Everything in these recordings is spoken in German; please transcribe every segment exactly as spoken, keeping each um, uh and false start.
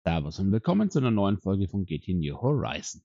Servus und willkommen zu einer neuen Folge von G T New Horizon.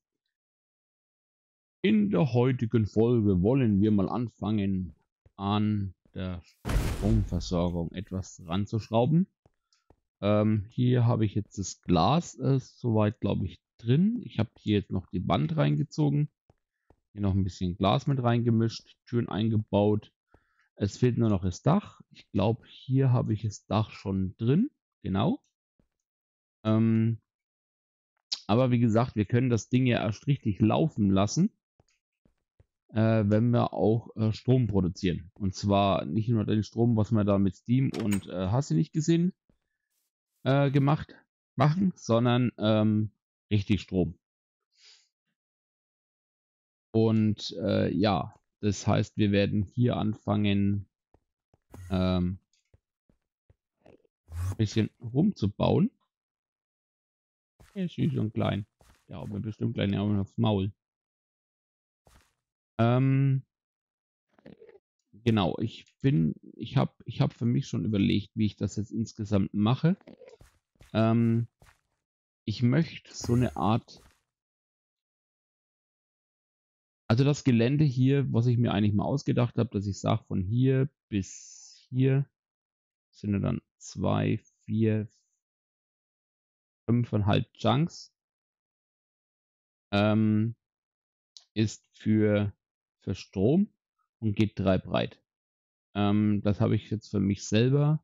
In der heutigen Folge wollen wir mal anfangen, an der Stromversorgung etwas ranzuschrauben. Ähm, hier habe ich jetzt das Glas äh, soweit, glaube ich, drin. Ich habe hier jetzt noch die Wand reingezogen, hier noch ein bisschen Glas mit reingemischt, Türen eingebaut. Es fehlt nur noch das Dach. Ich glaube, hier habe ich das Dach schon drin. Genau. Ähm, aber wie gesagt, wir können das Ding ja erst richtig laufen lassen, äh, wenn wir auch äh, Strom produzieren. Und zwar nicht nur den Strom, was wir da mit Steam und äh, hast du nicht gesehen äh, gemacht machen, sondern ähm, richtig Strom. Und äh, ja, das heißt, wir werden hier anfangen, ähm, ein bisschen rumzubauen. Ja, süß und klein. Ja, aber bestimmt gleich Augen aufs Maul. Ähm, genau, ich bin, ich habe ich hab für mich schon überlegt, wie ich das jetzt insgesamt mache. Ähm, ich möchte so eine Art, also das Gelände hier, was ich mir eigentlich mal ausgedacht habe, dass ich sage, von hier bis hier sind ja dann zwei, vier, fünfeinhalb Chunks, ähm, ist für, für Strom und geht drei breit. Ähm, das habe ich jetzt für mich selber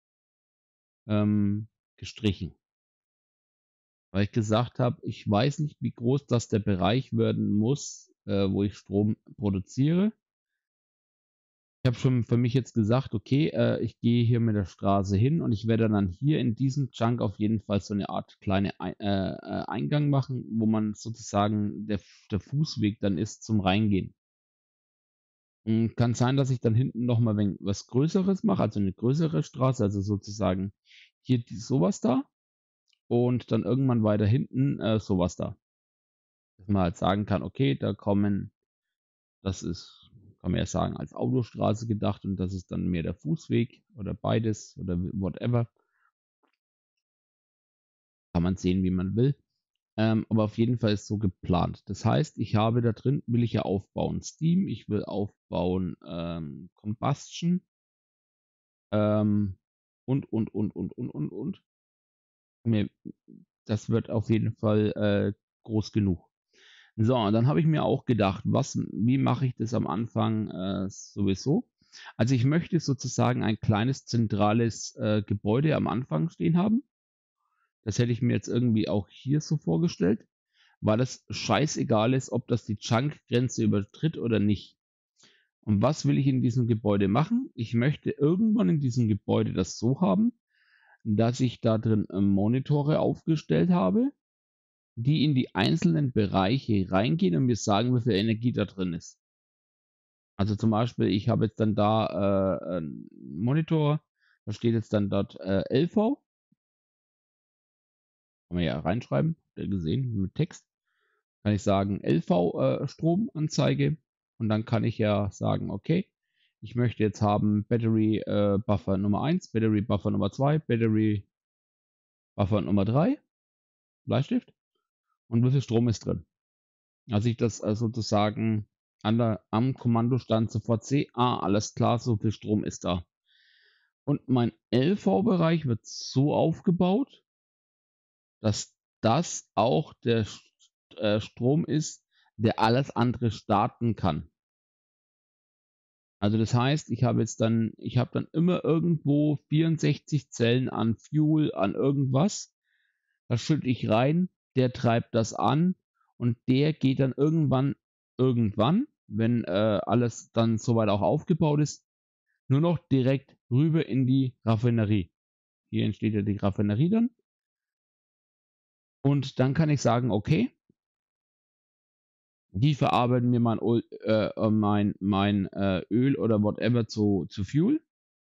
ähm, gestrichen, weil ich gesagt habe, ich weiß nicht, wie groß das der Bereich werden muss, äh, wo ich Strom produziere. Ich habe schon für mich jetzt gesagt, okay, äh, ich gehe hier mit der Straße hin und ich werde dann hier in diesem Chunk auf jeden Fall so eine Art kleine Ei- äh, äh, Eingang machen, wo man sozusagen der, der Fußweg dann ist zum Reingehen. Mm, Kann sein, dass ich dann hinten nochmal was Größeres mache, also eine größere Straße, also sozusagen hier die, sowas da und dann irgendwann weiter hinten äh, sowas da. Dass man halt sagen kann, okay, da kommen, das ist, kann man ja sagen, als Autostraße gedacht und das ist dann mehr der Fußweg oder beides oder whatever. Kann man sehen, wie man will. Ähm, aber auf jeden Fall ist so geplant. Das heißt, ich habe da drin, will ich ja aufbauen Steam, ich will aufbauen ähm, Combustion ähm, und, und, und, und, und, und, und. Mir, das wird auf jeden Fall äh, groß genug. So, und dann habe ich mir auch gedacht, was, wie mache ich das am Anfang äh, sowieso? Also ich möchte sozusagen ein kleines zentrales äh, Gebäude am Anfang stehen haben. Das hätte ich mir jetzt irgendwie auch hier so vorgestellt, weil es scheißegal ist, ob das die Chunk-Grenze übertritt oder nicht. Und was will ich in diesem Gebäude machen? Ich möchte irgendwann in diesem Gebäude das so haben, dass ich da drin äh, Monitore aufgestellt habe, die in die einzelnen Bereiche reingehen und mir sagen, wie viel Energie da drin ist. Also zum Beispiel, ich habe jetzt dann da äh, einen Monitor, da steht jetzt dann dort äh, L V, kann man ja reinschreiben, habt ihr gesehen, mit Text. Kann ich sagen L V äh, Stromanzeige und dann kann ich ja sagen, okay, ich möchte jetzt haben Battery äh, Buffer Nummer eins, Battery Buffer Nummer zwei, Battery Buffer Nummer drei, Bleistift und wie viel Strom ist drin. Als ich das äh, sozusagen an der, am Kommandostand sofort sehe, ah, alles klar, so viel Strom ist da. Und mein L V-Bereich wird so aufgebaut, dass das auch der äh, Strom ist, der alles andere starten kann. Also das heißt, ich habe jetzt dann, ich habe dann immer irgendwo vierundsechzig Zellen an Fuel, an irgendwas. Das schütte ich rein, der treibt das an und der geht dann irgendwann, irgendwann, wenn äh, alles dann soweit auch aufgebaut ist, nur noch direkt rüber in die Raffinerie. Hier entsteht ja die Raffinerie dann. Und dann kann ich sagen, okay, die verarbeiten mir mein, Öl, äh, mein, mein äh, Öl oder whatever zu, zu Fuel.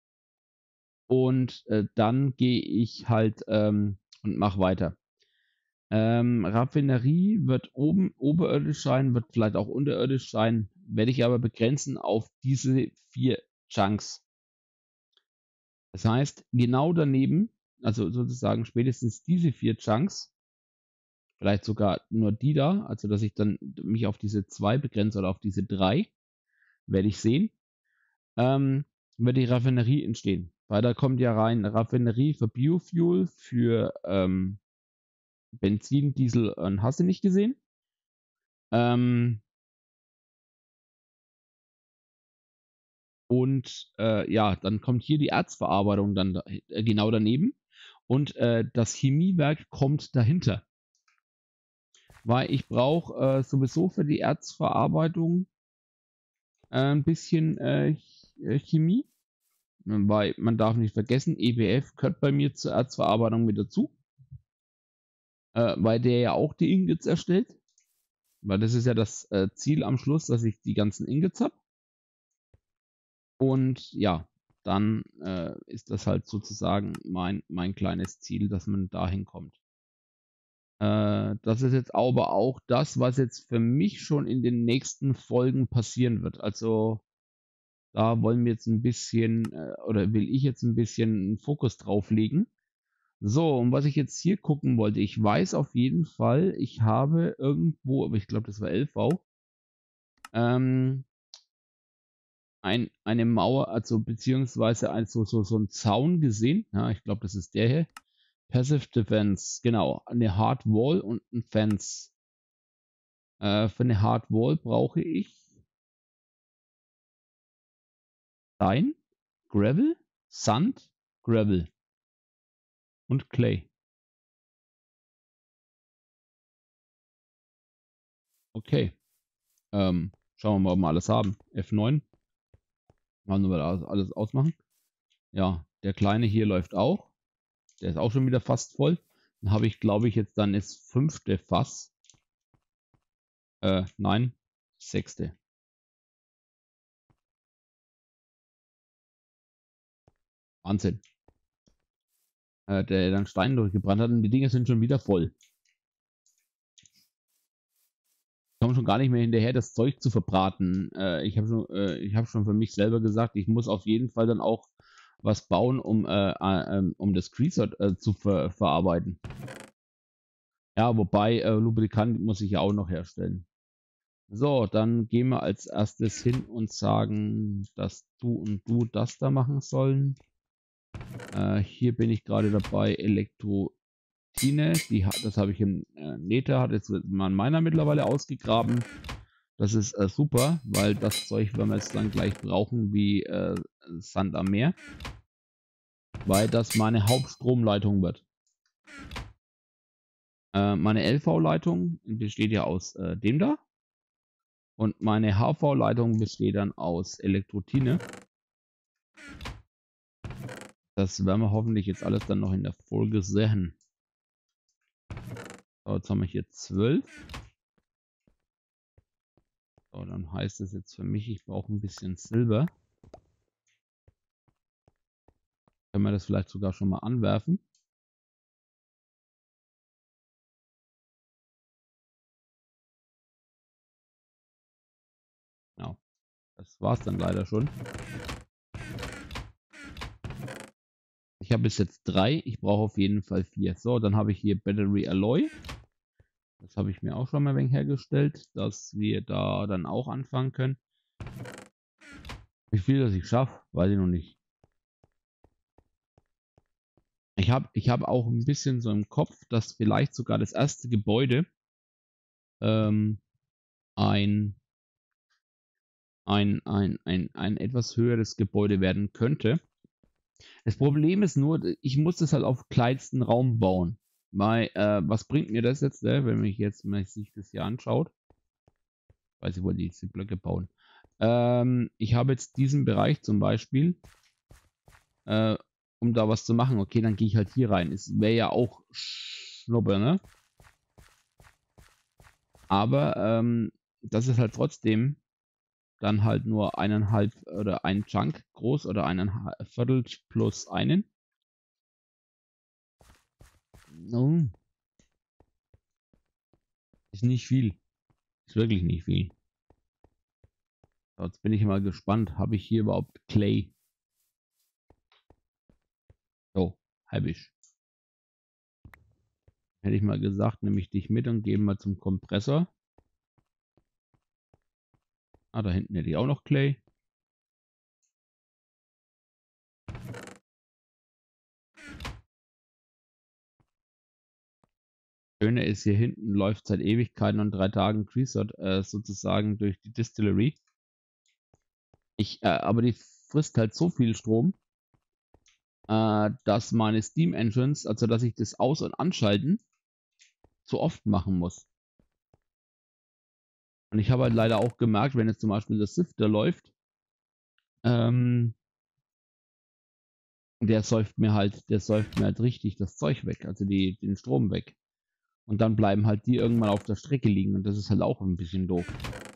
Und äh, dann gehe ich halt ähm, und mache weiter. Ähm, Raffinerie wird oben oberirdisch sein, wird vielleicht auch unterirdisch sein, werde ich aber begrenzen auf diese vier Chunks. Das heißt, genau daneben also sozusagen spätestens diese vier Chunks, vielleicht sogar nur die da, also dass ich dann mich auf diese zwei begrenze oder auf diese drei, werde ich sehen, ähm, wird die Raffinerie entstehen. Weil da kommt ja rein Raffinerie für Biofuel, für ähm, Benzin, Diesel und hast du nicht gesehen. Ähm, und äh, ja, dann kommt hier die Erzverarbeitung dann da, äh, genau daneben. Und äh, das Chemiewerk kommt dahinter. Weil ich brauche äh, sowieso für die Erzverarbeitung äh, ein bisschen äh, Chemie. Weil man darf nicht vergessen, E B F gehört bei mir zur Erzverarbeitung mit dazu. Äh, weil der ja auch die Ingots erstellt. Weil das ist ja das äh, Ziel am Schluss, dass ich die ganzen Ingots habe. Und ja, dann äh, ist das halt sozusagen mein, mein kleines Ziel, dass man dahin kommt. Äh, das ist jetzt aber auch das, was jetzt für mich schon in den nächsten Folgen passieren wird. Also da wollen wir jetzt ein bisschen äh, oder will ich jetzt ein bisschen Fokus drauf legen. So, und was ich jetzt hier gucken wollte, ich weiß auf jeden Fall, ich habe irgendwo, aber ich glaube, das war L V, ähm, ein, eine Mauer, also beziehungsweise ein, so, so, so ein Zaun gesehen. Ja, ich glaube, das ist der hier. Passive Defense, genau. Eine Hard Wall und ein Fence. Äh, für eine Hard Wall brauche ich Stein, Gravel, Sand, Gravel und Clay. Okay. Ähm, schauen wir mal, ob wir alles haben. F neun. Mal nur alles, alles ausmachen. Ja, der kleine hier läuft auch. Der ist auch schon wieder fast voll. Dann habe ich, glaube ich, jetzt dann das fünfte Fass. Äh, nein, sechste. Wahnsinn. Äh, der dann Stein durchgebrannt hat und die Dinger sind schon wieder voll. Ich komme schon gar nicht mehr hinterher, das Zeug zu verbraten. Äh, ich habe schon, äh, ich habe schon für mich selber gesagt, ich muss auf jeden Fall dann auch was bauen, um, äh, äh, um das Creaser äh, zu ver verarbeiten. Ja, wobei äh, Lubrikant muss ich ja auch noch herstellen. So, dann gehen wir als erstes hin und sagen, dass du und du das da machen sollen. Äh, hier bin ich gerade dabei, Elektrotine, die hat, das habe ich im äh, Nether, hat jetzt mein meiner mittlerweile ausgegraben. Das ist äh, super, weil das Zeug werden wir jetzt dann gleich brauchen wie äh, Sand am Meer. Weil das meine Hauptstromleitung wird. Äh, meine L V-Leitung besteht ja aus äh, dem da. Und meine H V-Leitung besteht dann aus Elektrotine. Das werden wir hoffentlich jetzt alles dann noch in der Folge sehen. So, jetzt haben wir hier zwölf. So, dann heißt es jetzt für mich, ich brauche ein bisschen Silber. Können wir das vielleicht sogar schon mal anwerfen? Genau. Das war es dann leider schon. Ich habe bis jetzt drei. Ich brauche auf jeden Fall vier. So, dann habe ich hier Battery Alloy. Das habe ich mir auch schon mal ein wenig hergestellt, dass wir da dann auch anfangen können. Wie viel das ich schaffe, weiß ich noch nicht. Ich habe ich hab auch ein bisschen so im Kopf, dass vielleicht sogar das erste Gebäude ähm, ein, ein, ein, ein, ein etwas höheres Gebäude werden könnte. Das Problem ist nur, ich muss das halt auf kleinsten Raum bauen. Weil, äh, was bringt mir das jetzt, äh, wenn mich jetzt wenn man sich das hier anschaut? Weiß ich, wollte ich die Blöcke bauen. Ähm, ich habe jetzt diesen Bereich zum Beispiel, äh, um da was zu machen. Okay, dann gehe ich halt hier rein. Es wäre ja auch Schnuppe, ne? Aber ähm, das ist halt trotzdem dann halt nur eineinhalb oder ein Chunk groß oder eineinhalb Viertel plus einen. No. Ist nicht viel. Ist wirklich nicht viel. So, jetzt bin ich mal gespannt. Habe ich hier überhaupt Clay? So, habe ich. Hätte ich mal gesagt, nehme ich dich mit und gehe mal zum Kompressor. Ah, da hinten hätte ich auch noch Clay. Schöne ist, hier hinten läuft seit Ewigkeiten und drei Tagen Creosote äh, sozusagen durch die Distillery. Ich, äh, aber die frisst halt so viel Strom, äh, dass meine Steam Engines, also dass ich das Aus- und Anschalten so oft machen muss. Und ich habe halt leider auch gemerkt, wenn jetzt zum Beispiel der Sifter läuft, ähm, der säuft mir halt, der säuft mir halt richtig das Zeug weg, also die, den Strom weg. Und dann bleiben halt die irgendwann auf der Strecke liegen und das ist halt auch ein bisschen doof.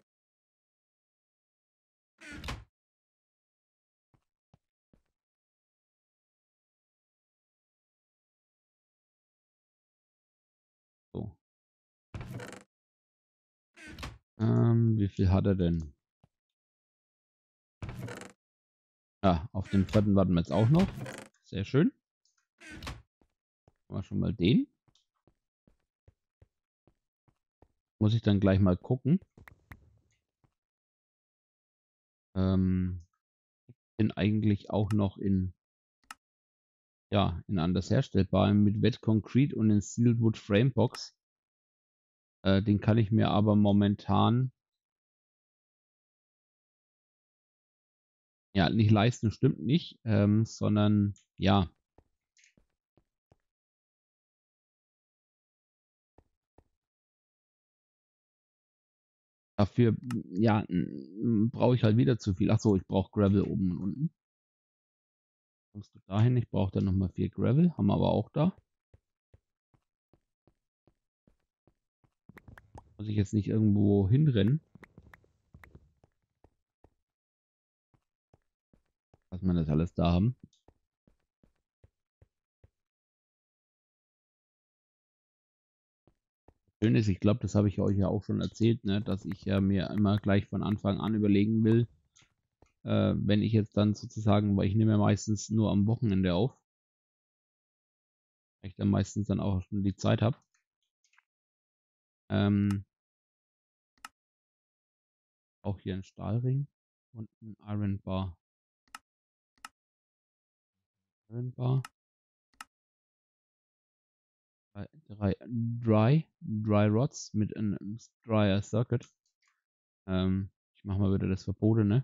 So. Ähm, wie viel hat er denn? Ah, auf den vierten warten wir jetzt auch noch. Sehr schön. Haben wir schon mal den. Muss ich dann gleich mal gucken. Ähm, bin eigentlich auch noch in, ja, in anders herstellbar mit Wet Concrete und in Sealed Wood Framebox. Äh, den kann ich mir aber momentan, ja, nicht leisten, stimmt nicht, ähm, sondern, ja, dafür, ja, brauche ich halt wieder zu viel. Achso, ich brauche Gravel oben und unten. Kommst du dahin? Ich brauche dann nochmal vier Gravel. Haben wir aber auch da. Muss ich jetzt nicht irgendwo hinrennen. Dass wir das alles da haben. Schön ist, ich glaube, das habe ich euch ja auch schon erzählt, ne, dass ich ja mir immer gleich von Anfang an überlegen will, äh, wenn ich jetzt dann sozusagen, weil ich nehme ja meistens nur am Wochenende auf, weil ich dann meistens dann auch schon die Zeit habe. Ähm, auch hier ein Stahlring und ein Iron Bar. Iron Bar. Drei, drei Dry, Dry Rods mit einem Dryer Circuit. Ähm, ich mache mal wieder das Verbotene.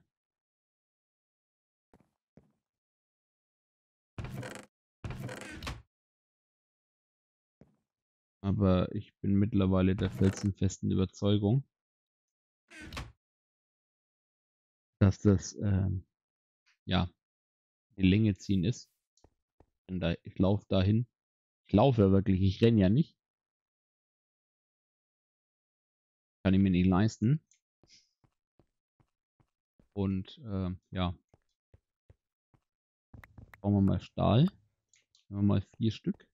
Aber ich bin mittlerweile der felsenfesten Überzeugung, dass das ähm, ja die Länge ziehen ist. Und da, ich laufe dahin. Ich laufe ja wirklich, ich renne ja nicht. Kann ich mir nicht leisten. Und äh, ja, bauen wir mal Stahl. Nehmen wir mal vier Stück.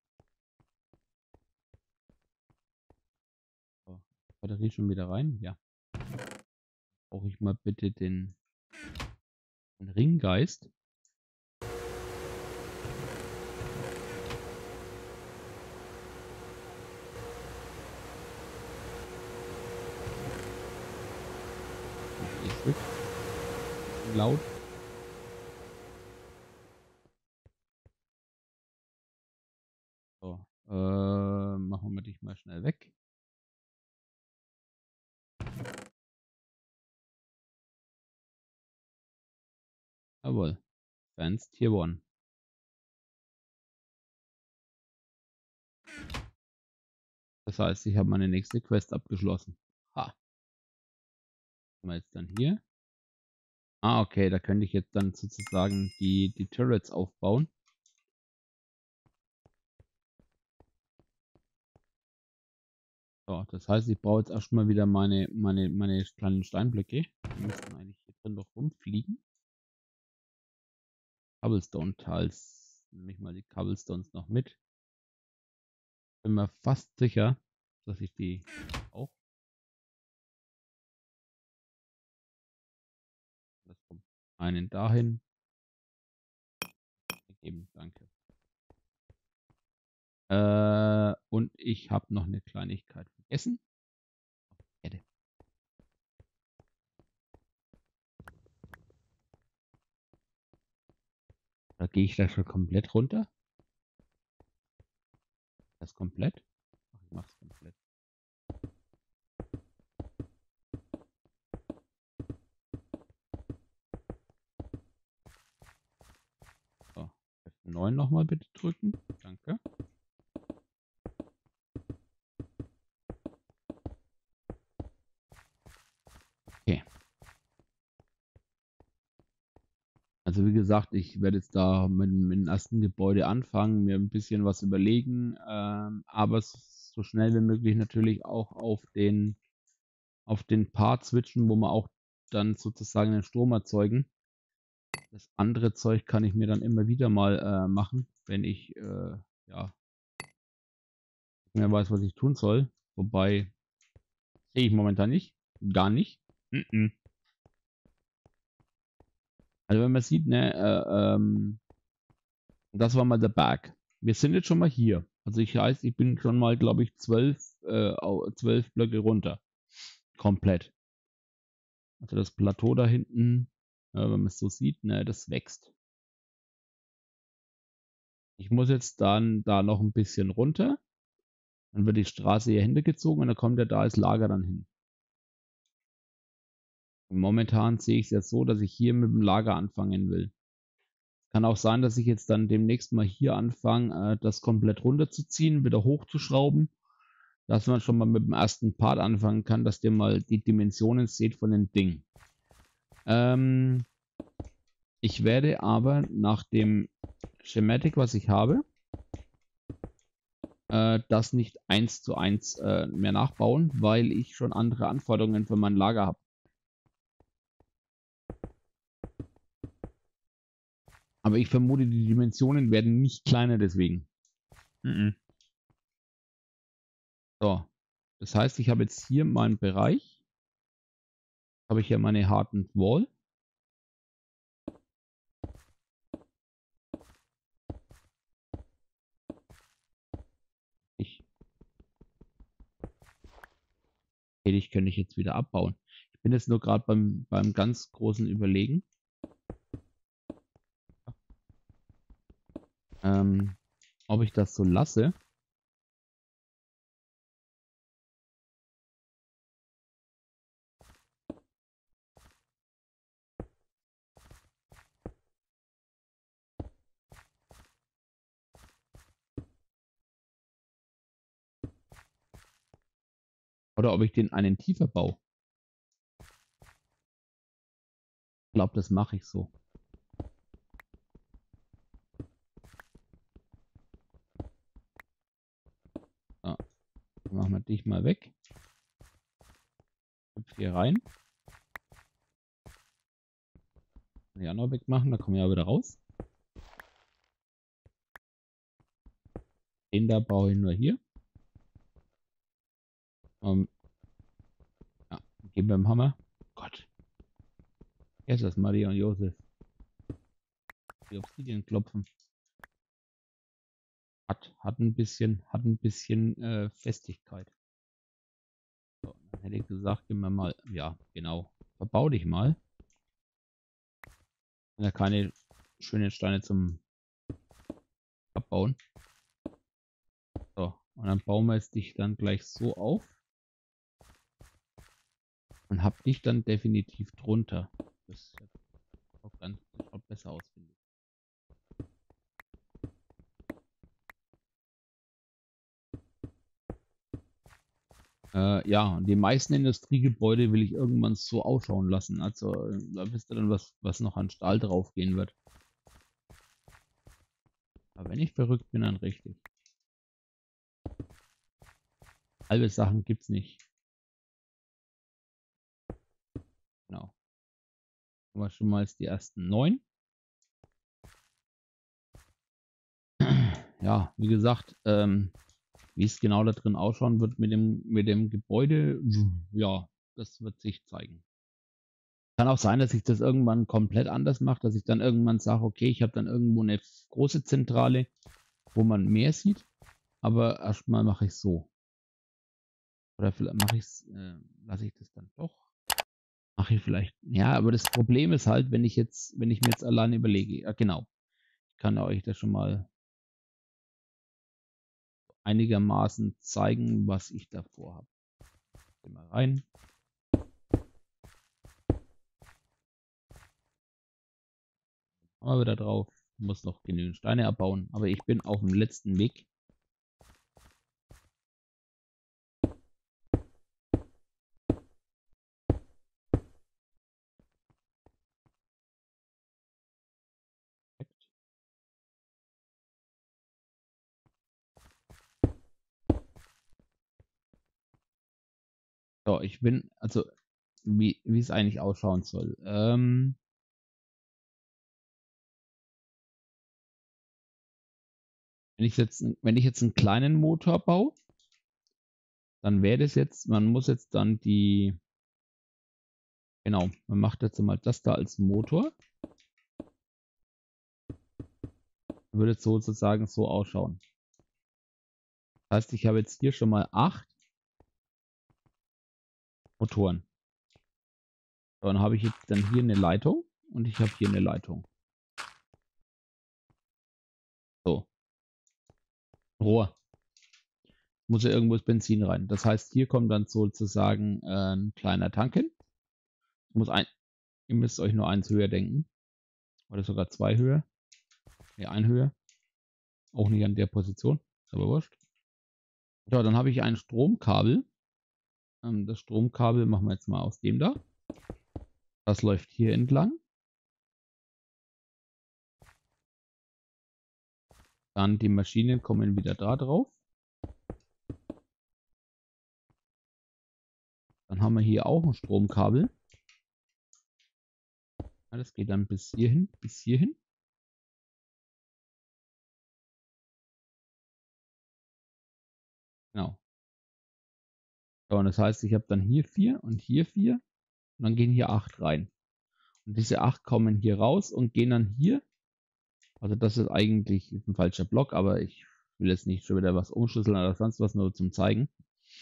So, Batterie schon wieder rein. Ja. Brauche ich mal bitte den, den Ringgeist. Vier Stück. Laut. So, äh, machen wir dich mal schnell weg. Jawohl. Fans Tier eins. Das heißt, ich habe meine nächste Quest abgeschlossen. Ha. Haben wir jetzt dann hier. Ah, okay, da könnte ich jetzt dann sozusagen die, die Turrets aufbauen. So, das heißt, ich brauche jetzt erstmal wieder meine, meine, meine kleinen Steinblöcke. Die müssten eigentlich hier drin doch rumfliegen. Cobblestone-Tiles. Nehme ich mal die Cobblestones noch mit. Bin mir fast sicher, dass ich die auch. Das kommt einen dahin. Geben, danke. Äh, und ich habe noch eine Kleinigkeit vergessen. Erde. Da gehe ich da schon komplett runter. Das komplett? Ach, ich mach's komplett. So, F neun nochmal bitte drücken. Danke. Okay. Also wie gesagt, ich werde jetzt da mit, mit dem ersten Gebäude anfangen, mir ein bisschen was überlegen, ähm, aber so schnell wie möglich natürlich auch auf den, auf den Part switchen, wo wir auch dann sozusagen den Strom erzeugen. Das andere Zeug kann ich mir dann immer wieder mal äh, machen, wenn ich äh, ja, nicht mehr weiß, was ich tun soll. Wobei, sehe ich momentan nicht. Gar nicht. Mm -mm. Also wenn man sieht, ne, äh, ähm, das war mal der Berg. Wir sind jetzt schon mal hier. Also ich heißt, ich bin schon mal, glaube ich, zwölf, äh, au- zwölf Blöcke runter. Komplett. Also das Plateau da hinten, äh, wenn man es so sieht, ne, das wächst. Ich muss jetzt dann da noch ein bisschen runter. Dann wird die Straße hier hintergezogen und dann kommt ja da als Lager dann hin. Und momentan sehe ich es jetzt so, dass ich hier mit dem Lager anfangen will. Kann auch sein, dass ich jetzt dann demnächst mal hier anfange, äh, das komplett runterzuziehen, wieder hochzuschrauben, dass man schon mal mit dem ersten Part anfangen kann, dass ihr mal die Dimensionen seht von dem Ding. Ähm, ich werde aber nach dem Schematik, was ich habe, äh, das nicht eins zu eins äh, mehr nachbauen, weil ich schon andere Anforderungen für mein Lager habe. Aber ich vermute, die Dimensionen werden nicht kleiner deswegen. Mhm. So, das heißt, ich habe jetzt hier meinen Bereich, habe ich hier meine Hardened Wall. Ich, okay, ich könnte ich jetzt wieder abbauen. Ich bin jetzt nur gerade beim, beim ganz großen Überlegen. Ähm, ob ich das so lasse. Oder ob ich den einen tiefer baue. Ich glaube, das mache ich so. So, dann machen wir dich mal weg. Hüpf hier rein. Kann ich auch noch wegmachen, da kommen wir ja wieder raus. Den da baue ich nur hier. Um, ja, geben wir im Hammer. Gott. Jetzt ist das Maria und Josef. Die Obsidian klopfen. Hat, hat ein bisschen, hat ein bisschen äh, Festigkeit. So, dann hätte ich gesagt, gehen wir mal, ja, genau. Verbau dich mal. Sind ja keine schönen Steine zum Abbauen. So, und dann bauen wir es dich dann gleich so auf. Und hab dich dann definitiv drunter. Das schaut, ganz, das schaut besser aus, finde ich. Äh, ja, und die meisten Industriegebäude will ich irgendwann so ausschauen lassen. Also da wisst ihr dann, was, was noch an Stahl draufgehen wird. Aber wenn ich verrückt bin, dann richtig. Halbe Sachen gibt's nicht. Genau. Haben wir schon mal die ersten neun. Ja, wie gesagt, ähm, wie es genau da drin ausschauen wird mit dem, mit dem Gebäude, ja, das wird sich zeigen. Kann auch sein, dass ich das irgendwann komplett anders mache, dass ich dann irgendwann sage, okay, ich habe dann irgendwo eine große Zentrale, wo man mehr sieht. Aber erstmal mache ich es so. Oder vielleicht mache ich es, äh, lasse ich das dann doch. Mache ich vielleicht. Ja, aber das Problem ist halt, wenn ich jetzt, wenn ich mir jetzt alleine überlege, ja genau, ich kann euch das schon mal einigermaßen zeigen, was ich davor habe. Geh mal rein. Mal wieder drauf. Muss noch genügend Steine abbauen, aber ich bin auf dem letzten Weg. So, ich bin, also wie, wie es eigentlich ausschauen soll. Ähm, wenn ich jetzt, wenn ich jetzt einen kleinen Motor baue, dann wäre das jetzt, man muss jetzt dann die, genau, man macht jetzt mal das da als Motor. Würde es sozusagen so ausschauen. Das heißt, ich habe jetzt hier schon mal acht Motoren. So, dann habe ich jetzt dann hier eine Leitung und ich habe hier eine Leitung. So. Rohr. Muss ja irgendwo das Benzin rein. Das heißt, hier kommt dann sozusagen äh, ein kleiner Tank hin. Muss ein, ihr müsst euch nur eins höher denken. Oder sogar zwei höher. Ne, ein höher. Auch nicht an der Position. Ist aber wurscht. Ja, dann habe ich ein Stromkabel. Ähm, das Stromkabel machen wir jetzt mal aus dem da. Das läuft hier entlang. Dann die Maschinen kommen wieder da drauf. Dann haben wir hier auch ein Stromkabel. Ja, das geht dann bis hierhin, bis hierhin. Genau. So, und das heißt, ich habe dann hier vier und hier vier. Und dann gehen hier acht rein. Und diese acht kommen hier raus und gehen dann hier. Also das ist eigentlich ein falscher Block, aber ich will jetzt nicht schon wieder was umschlüsseln oder sonst was, nur zum Zeigen.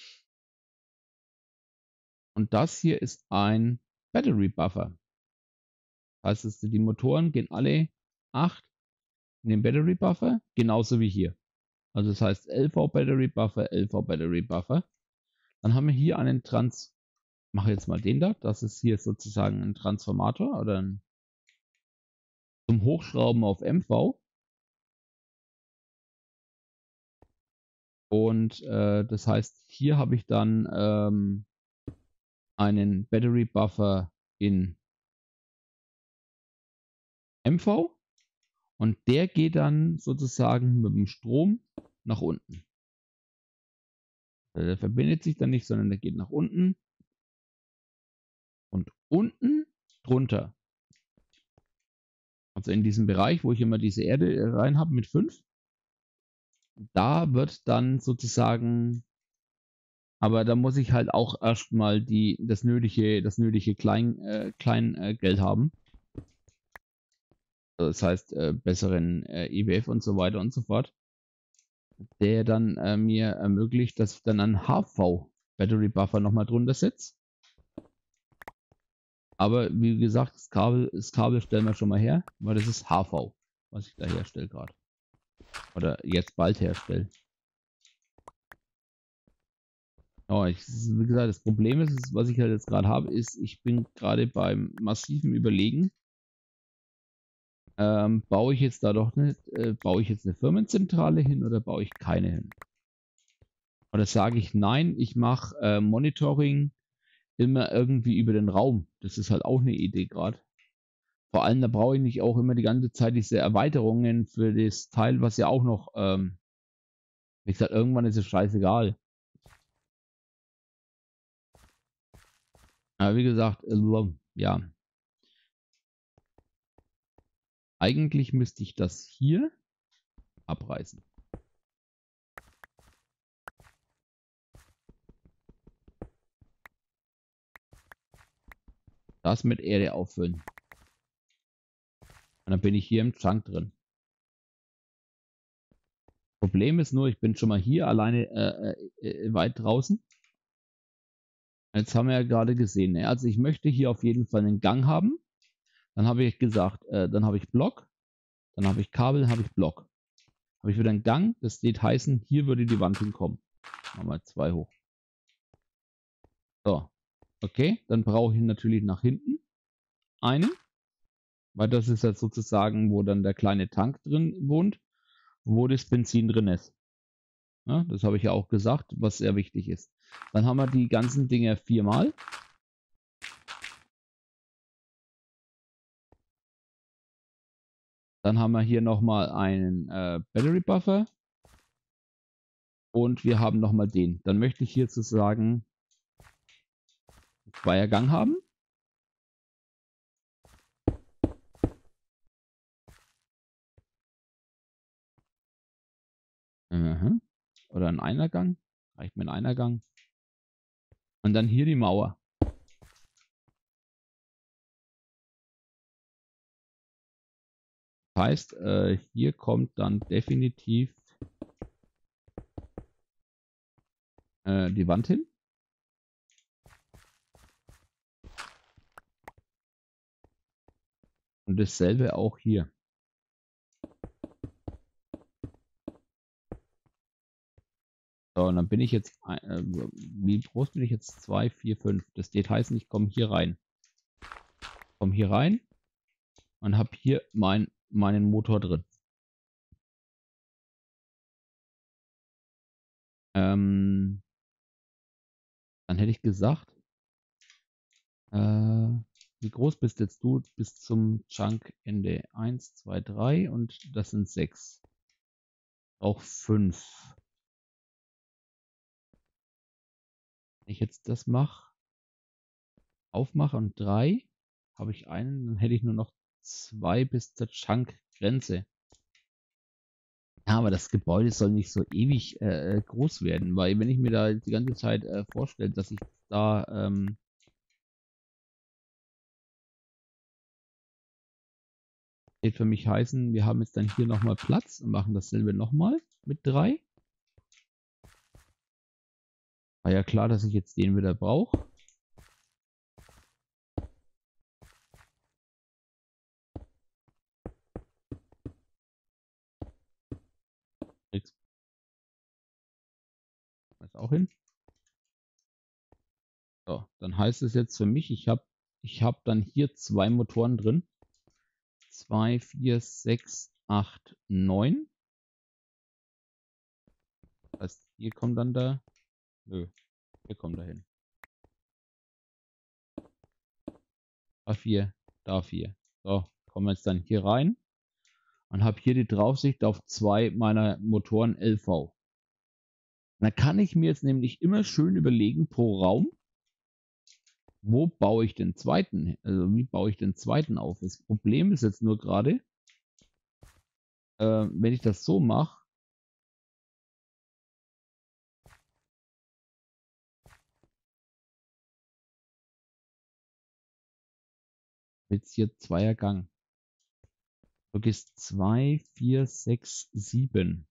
Und das hier ist ein Battery Buffer. Das heißt, die Motoren gehen alle acht in den Battery Buffer, genauso wie hier. Also das heißt L V Battery Buffer, L V Battery Buffer. Dann haben wir hier einen Trans, mache jetzt mal den da, das ist hier sozusagen ein Transformator oder ein zum Hochschrauben auf M V. Und äh, das heißt, hier habe ich dann ähm, einen Battery Buffer in M V und der geht dann sozusagen mit dem Strom nach unten. Der verbindet sich dann nicht, sondern der geht nach unten und unten drunter. Also in diesem Bereich, wo ich immer diese Erde rein habe mit fünf, da wird dann sozusagen, aber da muss ich halt auch erstmal die, das nötige, das nötige Klein, äh, Kleingeld äh, haben. Das heißt, äh, besseren äh, E B F und so weiter und so fort, der dann äh, mir ermöglicht, dass ich dann einen H V Battery Buffer nochmal drunter setze. Aber wie gesagt, das Kabel, das Kabel stellen wir schon mal her, weil das ist H V, was ich da herstelle gerade. Oder jetzt bald herstelle. Oh, ich, wie gesagt, das Problem ist, ist, was ich halt jetzt gerade habe, ist, ich bin gerade beim massiven Überlegen. Ähm, baue ich jetzt da doch nicht, äh, baue ich jetzt eine Firmenzentrale hin oder baue ich keine hin? Oder sage ich nein, ich mache äh, Monitoring immer irgendwie über den Raum. Das ist halt auch eine Idee gerade. Vor allem, da brauche ich nicht auch immer die ganze Zeit diese Erweiterungen für das Teil, was ja auch noch, ähm, wie gesagt, irgendwann ist es scheißegal. Aber wie gesagt, äh, ja. Eigentlich müsste ich das hier abreißen. Das mit Erde auffüllen. Und dann bin ich hier im Chunk drin. Problem ist nur, ich bin schon mal hier alleine äh, äh, weit draußen. Jetzt haben wir ja gerade gesehen, ne? Also ich möchte hier auf jeden Fall einen Gang haben. Dann habe ich gesagt, äh, dann habe ich Block, dann habe ich Kabel, dann habe ich Block. Habe ich wieder einen Gang, das wird heißen, hier würde die Wand hinkommen. Machen wir zwei hoch. So, okay, dann brauche ich natürlich nach hinten einen, weil das ist jetzt sozusagen, wo dann der kleine Tank drin wohnt, wo das Benzin drin ist. Ja, das habe ich ja auch gesagt, was sehr wichtig ist. Dann haben wir die ganzen Dinge viermal. Dann haben wir hier nochmal einen äh, Battery Buffer. Und wir haben nochmal den. Dann möchte ich hier sozusagen einen Zweiergang haben. Mhm. Oder ein Einergang. Reicht mir ein Einergang. Und dann hier die Mauer. Das heißt, äh, hier kommt dann definitiv äh, die Wand hin. Und dasselbe auch hier. So, und dann bin ich jetzt, äh, wie groß bin ich jetzt? zwei, vier, fünf. Das geht heißen, ich komme hier rein. Komme hier rein und habe hier mein, meinen Motor drin. Ähm, dann hätte ich gesagt, äh, wie groß bist jetzt du bis zum Chunk-Ende? eins, zwei, drei und das sind sechs. Auch fünf. Wenn ich jetzt das mache, aufmache und drei, habe ich einen, dann hätte ich nur noch zwei bis zur Chunk-Grenze. Ja, aber das Gebäude soll nicht so ewig äh, groß werden, weil wenn ich mir da die ganze Zeit äh, vorstelle, dass ich da ähm, wird für mich heißen, wir haben jetzt dann hier nochmal Platz und machen dasselbe nochmal mit drei. War ja klar, dass ich jetzt den wieder brauche. Kriegst das auch hin. So, dann heißt es jetzt für mich, ich habe ich hab dann hier zwei Motoren drin. zwei, vier, sechs, acht, neun. Das heißt, hier kommt dann da. Nö, hier kommt da hin. Da vier, da vier. So, kommen wir jetzt dann hier rein und habe hier die Draufsicht auf zwei meiner Motoren L V. Dann kann ich mir jetzt nämlich immer schön überlegen pro Raum, wo baue ich den zweiten, also wie baue ich den zweiten auf. Das Problem ist jetzt nur gerade, äh, wenn ich das so mache, wird es hier Zweiergang. Du gehst zwei, vier, sechs, sieben.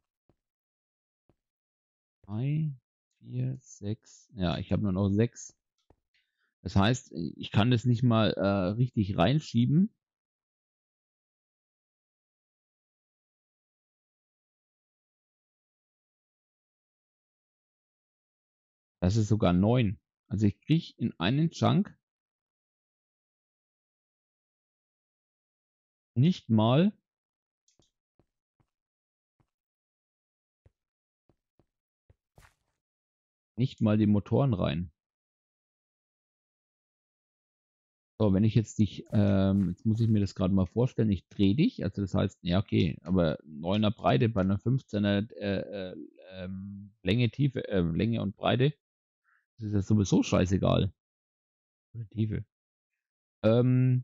zwei, vier, sechs. Ja, ich habe nur noch sechs. Das heißt, ich kann das nicht mal äh, richtig reinschieben. Das ist sogar neun. Also ich kriege in einen Chunk nicht mal nicht mal die Motoren rein. So, wenn ich jetzt dich, ähm, jetzt muss ich mir das gerade mal vorstellen, ich drehe dich, also das heißt, ja okay, aber neuner Breite bei einer fünfzehner äh, äh, ähm, Länge, Tiefe, äh, Länge und Breite, das ist ja sowieso scheißegal. Oder Tiefe. Ähm,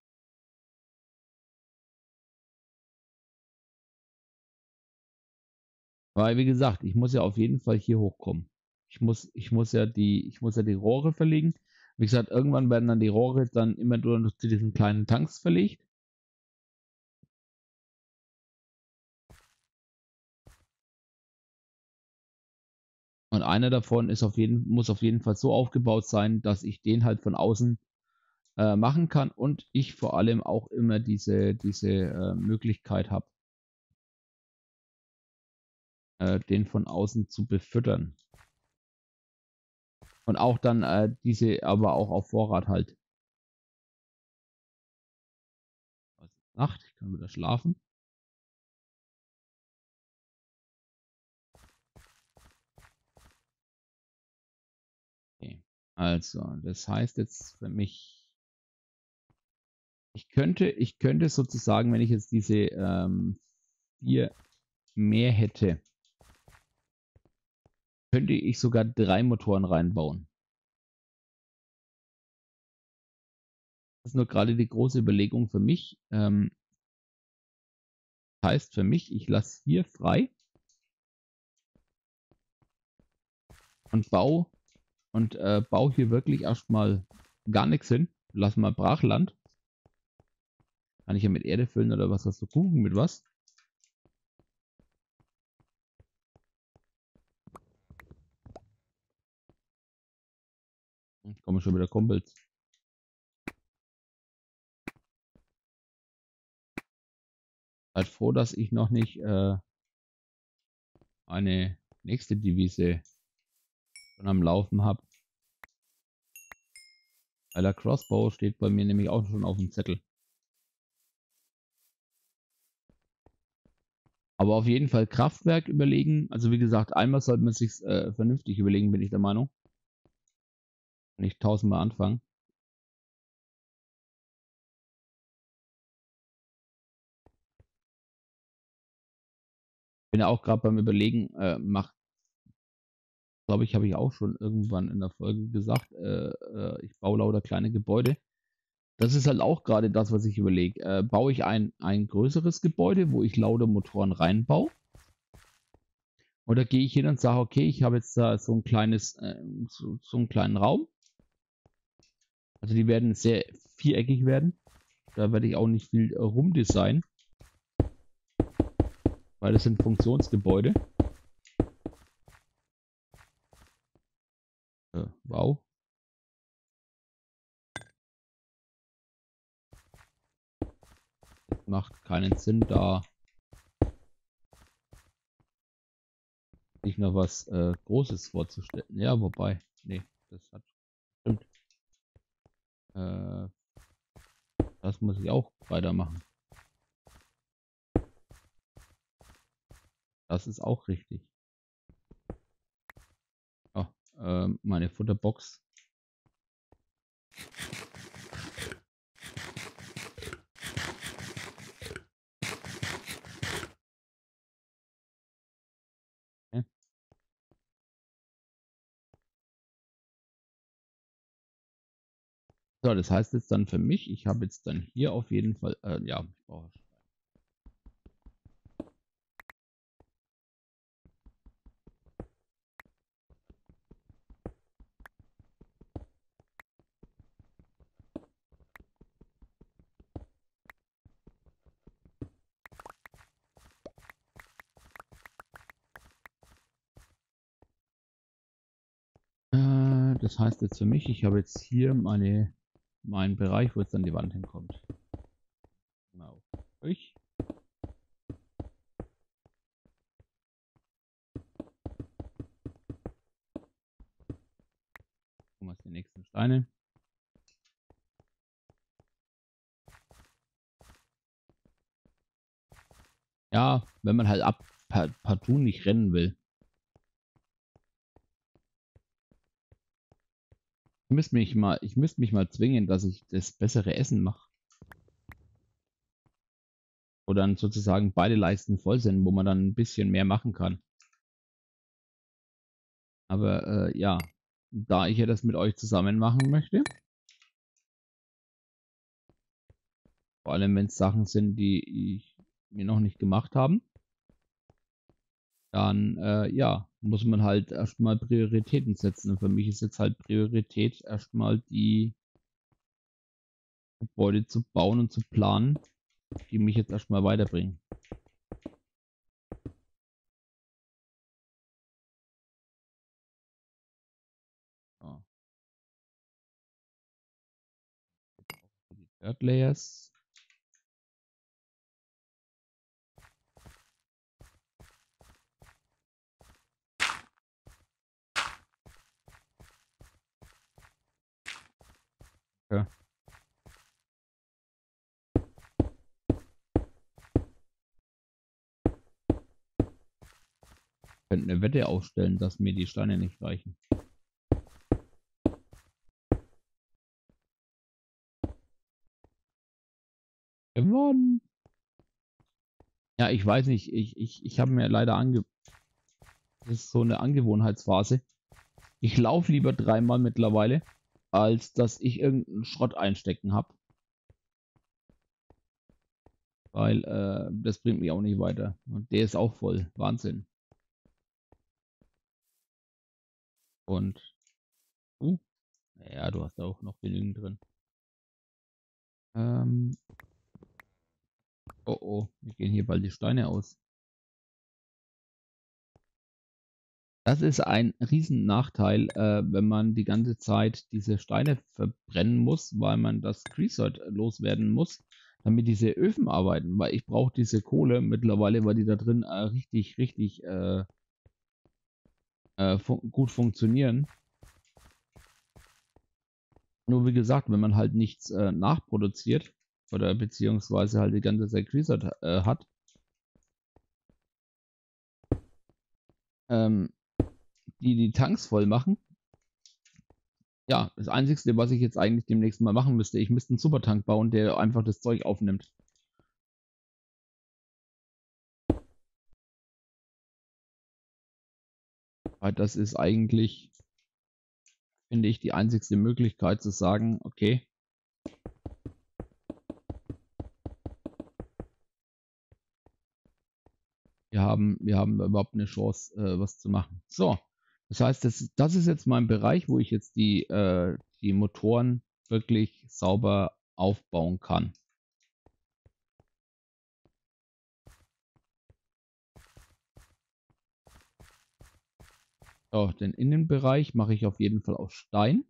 weil wie gesagt, ich muss ja auf jeden Fall hier hochkommen. Ich muss, ich muss ja die, ich muss ja die Rohre verlegen. Wie gesagt, irgendwann werden dann die Rohre dann immer nur zu diesen kleinen Tanks verlegt. Und einer davon ist auf jeden, muss auf jeden Fall so aufgebaut sein, dass ich den halt von außen äh, machen kann und ich vor allem auch immer diese, diese äh, Möglichkeit habe, äh, den von außen zu befüttern. Und auch dann äh, diese aber auch auf Vorrat halt. Also Nacht, ich kann wieder schlafen. Okay. Also, das heißt jetzt für mich, ich könnte, ich könnte sozusagen, wenn ich jetzt diese ähm, vier mehr hätte, könnte ich sogar drei Motoren reinbauen. Das ist nur gerade die große Überlegung für mich. Ähm, heißt für mich, ich lasse hier frei und baue und äh, baue hier wirklich erstmal gar nichts hin. Lass mal Brachland. Kann ich ja mit Erde füllen oder was hast du gucken mit was? Hm, kommen schon wieder Kumpels. Seid froh, dass ich noch nicht äh, eine nächste Devise schon am Laufen habe. Weil der Crossbow steht bei mir nämlich auch schon auf dem Zettel. Aber auf jeden Fall Kraftwerk überlegen. Also wie gesagt, einmal sollte man sich äh, vernünftig überlegen, bin ich der Meinung. Nicht tausendmal anfangen. Bin ja auch gerade beim Überlegen, äh, macht, glaube ich, habe ich auch schon irgendwann in der Folge gesagt, äh, äh, ich baue lauter kleine Gebäude. Das ist halt auch gerade das, was ich überlege. Äh, baue ich ein, ein größeres Gebäude, wo ich lauter Motoren reinbaue? Oder gehe ich hin und sage, okay, ich habe jetzt da so ein kleines, äh, so, so einen kleinen Raum. Also die werden sehr viereckig werden. Da werde ich auch nicht viel äh, rumdesignen, weil das sind Funktionsgebäude. Äh, wow. Macht keinen Sinn, da sich noch was äh, Großes vorzustellen. Ja, wobei, nee, das hat stimmt. Äh, das muss ich auch weitermachen. Das ist auch richtig. Oh, äh, meine Futterbox. Okay. So, das heißt jetzt dann für mich, ich habe jetzt dann hier auf jeden Fall, äh, ja, ich brauche Äh, das heißt jetzt für mich, ich habe jetzt hier meine, meinen Bereich, wo jetzt dann die Wand hinkommt. Genau. Ich. Gucken wir uns die nächsten Steine. Ja, wenn man halt ab partout nicht rennen will. Ich müsste mich mal, ich müsste mich mal zwingen, dass ich das bessere Essen mache. Wo dann sozusagen beide Leisten voll sind, wo man dann ein bisschen mehr machen kann. Aber äh, ja, da ich ja das mit euch zusammen machen möchte, vor allem wenn es Sachen sind, die ich mir noch nicht gemacht haben, dann äh, ja, muss man halt erstmal Prioritäten setzen. Und für mich ist jetzt halt Priorität erstmal die Gebäude zu bauen und zu planen, die mich jetzt erstmal weiterbringen. Dirt Layers. Ja. Ich könnte eine Wette aufstellen, dass mir die Steine nicht reichen. Gewonnen! Ja, ich weiß nicht, ich, ich, ich habe mir leider ange... Das ist so eine Angewohnheitsphase. Ich laufe lieber dreimal mittlerweile, als dass ich irgendeinen Schrott einstecken habe. Weil äh, das bringt mich auch nicht weiter. Und der ist auch voll. Wahnsinn. Und... Uh, ja, du hast auch noch genügend drin. Ähm... Oh oh, mir gehen hier bald die Steine aus. Das ist ein riesen Nachteil, äh, wenn man die ganze Zeit diese Steine verbrennen muss, weil man das Creosote loswerden muss, damit diese Öfen arbeiten. Weil ich brauche diese Kohle mittlerweile, weil die da drin äh, richtig, richtig äh, äh, fun gut funktionieren. Nur wie gesagt, wenn man halt nichts äh, nachproduziert oder beziehungsweise halt die ganze Zeit Creosote äh, hat, ähm, die die Tanks voll machen. Ja, das Einzige, was ich jetzt eigentlich demnächst mal machen müsste, ich müsste einen Supertank bauen, der einfach das Zeug aufnimmt. Weil das ist eigentlich, finde ich, die einzigste Möglichkeit zu sagen, okay, wir haben, wir haben überhaupt eine Chance, äh, was zu machen. So, das heißt, das, das ist jetzt mein Bereich, wo ich jetzt die, äh, die Motoren wirklich sauber aufbauen kann. So, den Innenbereich mache ich auf jeden Fall aus Stein.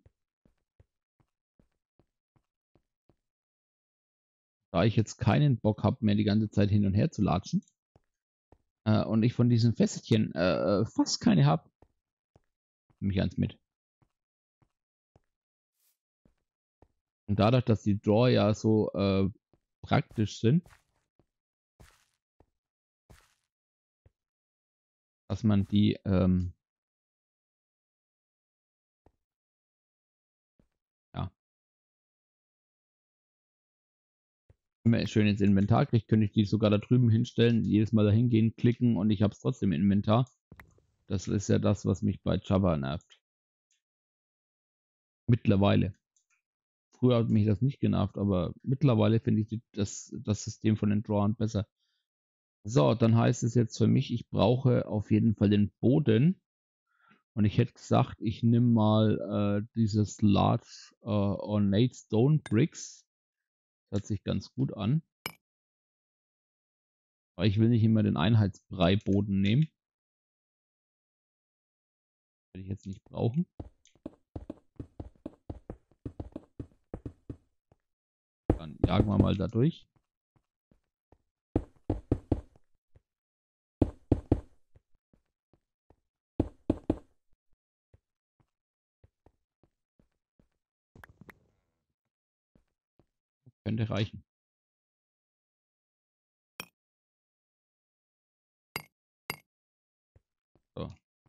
Da ich jetzt keinen Bock habe, mehr die ganze Zeit hin und her zu latschen äh, und ich von diesen Fässchen äh, fast keine habe, nehme ich eins mit. Und dadurch, dass die Draw ja so äh, praktisch sind, dass man die ähm, ja, immer schön ins Inventar kriege, könnte ich die sogar da drüben hinstellen, jedes Mal dahin gehen, klicken und ich habe es trotzdem im Inventar. Das ist ja das, was mich bei Java nervt. Mittlerweile. Früher hat mich das nicht genervt, aber mittlerweile finde ich die, das, das System von den Drawern besser. So, dann heißt es jetzt für mich, ich brauche auf jeden Fall den Boden. Und ich hätte gesagt, ich nehme mal äh, dieses Large äh, Ornate Stone Bricks. Das hört sich ganz gut an. Aber ich will nicht immer den Einheitsbrei-Boden nehmen. Werde ich jetzt nicht brauchen. Dann jagen wir mal da durch. Könnte reichen. So.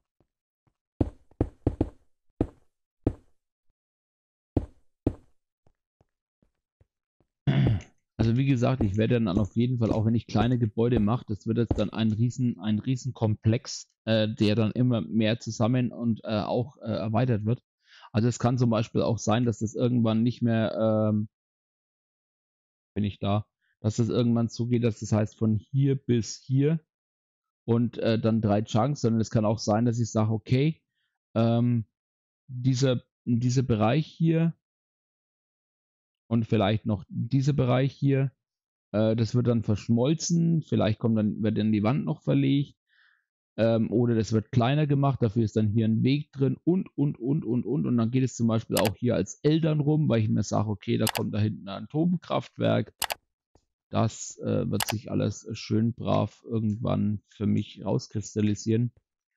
Also wie gesagt, ich werde dann auf jeden Fall, auch wenn ich kleine Gebäude mache, das wird jetzt dann ein riesen, ein riesen Komplex, äh, der dann immer mehr zusammen und äh, auch äh, erweitert wird. Also es kann zum Beispiel auch sein, dass das irgendwann nicht mehr, ähm, bin ich da, dass das irgendwann zugeht, dass das heißt von hier bis hier und äh, dann drei Chunks, sondern es kann auch sein, dass ich sage, okay, ähm, dieser, dieser Bereich hier und vielleicht noch dieser Bereich hier, äh, das wird dann verschmolzen, vielleicht kommt dann, wird dann die Wand noch verlegt Ähm, oder das wird kleiner gemacht, dafür ist dann hier ein Weg drin und, und, und, und, und. Und dann geht es zum Beispiel auch hier als Eltern rum, weil ich mir sage, okay, da kommt da hinten ein Atomkraftwerk. Das äh, wird sich alles schön brav irgendwann für mich rauskristallisieren.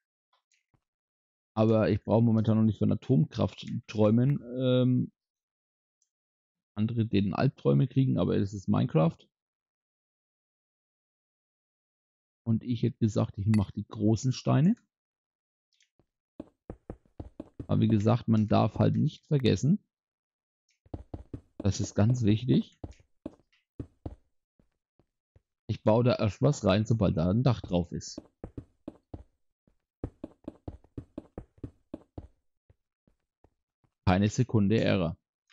Aber ich brauche momentan noch nicht von Atomkraft träumen. Ähm, andere, denen Albträume kriegen, aber es ist Minecraft. Und ich hätte gesagt, ich mache die großen Steine. Aber wie gesagt, man darf halt nicht vergessen, das ist ganz wichtig, ich baue da erst was rein, sobald da ein Dach drauf ist. Keine Sekunde Ärger.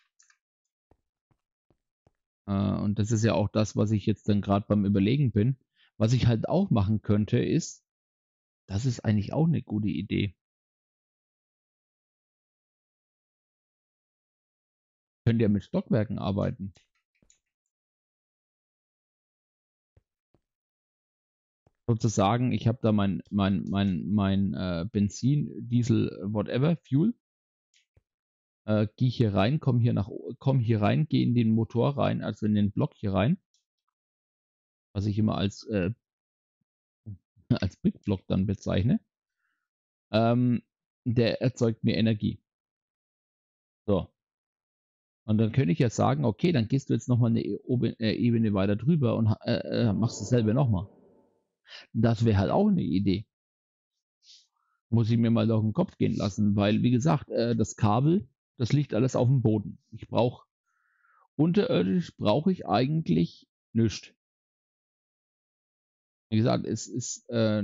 Äh, und das ist ja auch das, was ich jetzt dann gerade beim Überlegen bin. Was ich halt auch machen könnte, ist, das ist eigentlich auch eine gute Idee. Könnt ihr mit Stockwerken arbeiten? Sozusagen, ich habe da mein, mein, mein, mein äh, Benzin, Diesel, whatever, Fuel. Äh, gehe hier rein, komme hier nach, komm hier rein, gehe in den Motor rein, also in den Block hier rein, was ich immer als, äh, als Big Block dann bezeichne. Ähm, der erzeugt mir Energie. So. Und dann könnte ich ja sagen, okay, dann gehst du jetzt nochmal eine Ebene weiter drüber und äh, äh, machst dasselbe nochmal. Das wäre halt auch eine Idee. Muss ich mir mal durch den Kopf gehen lassen, weil, wie gesagt, äh, das Kabel, das liegt alles auf dem Boden. Ich brauche, unterirdisch brauche ich eigentlich nichts. Wie gesagt, es ist, äh,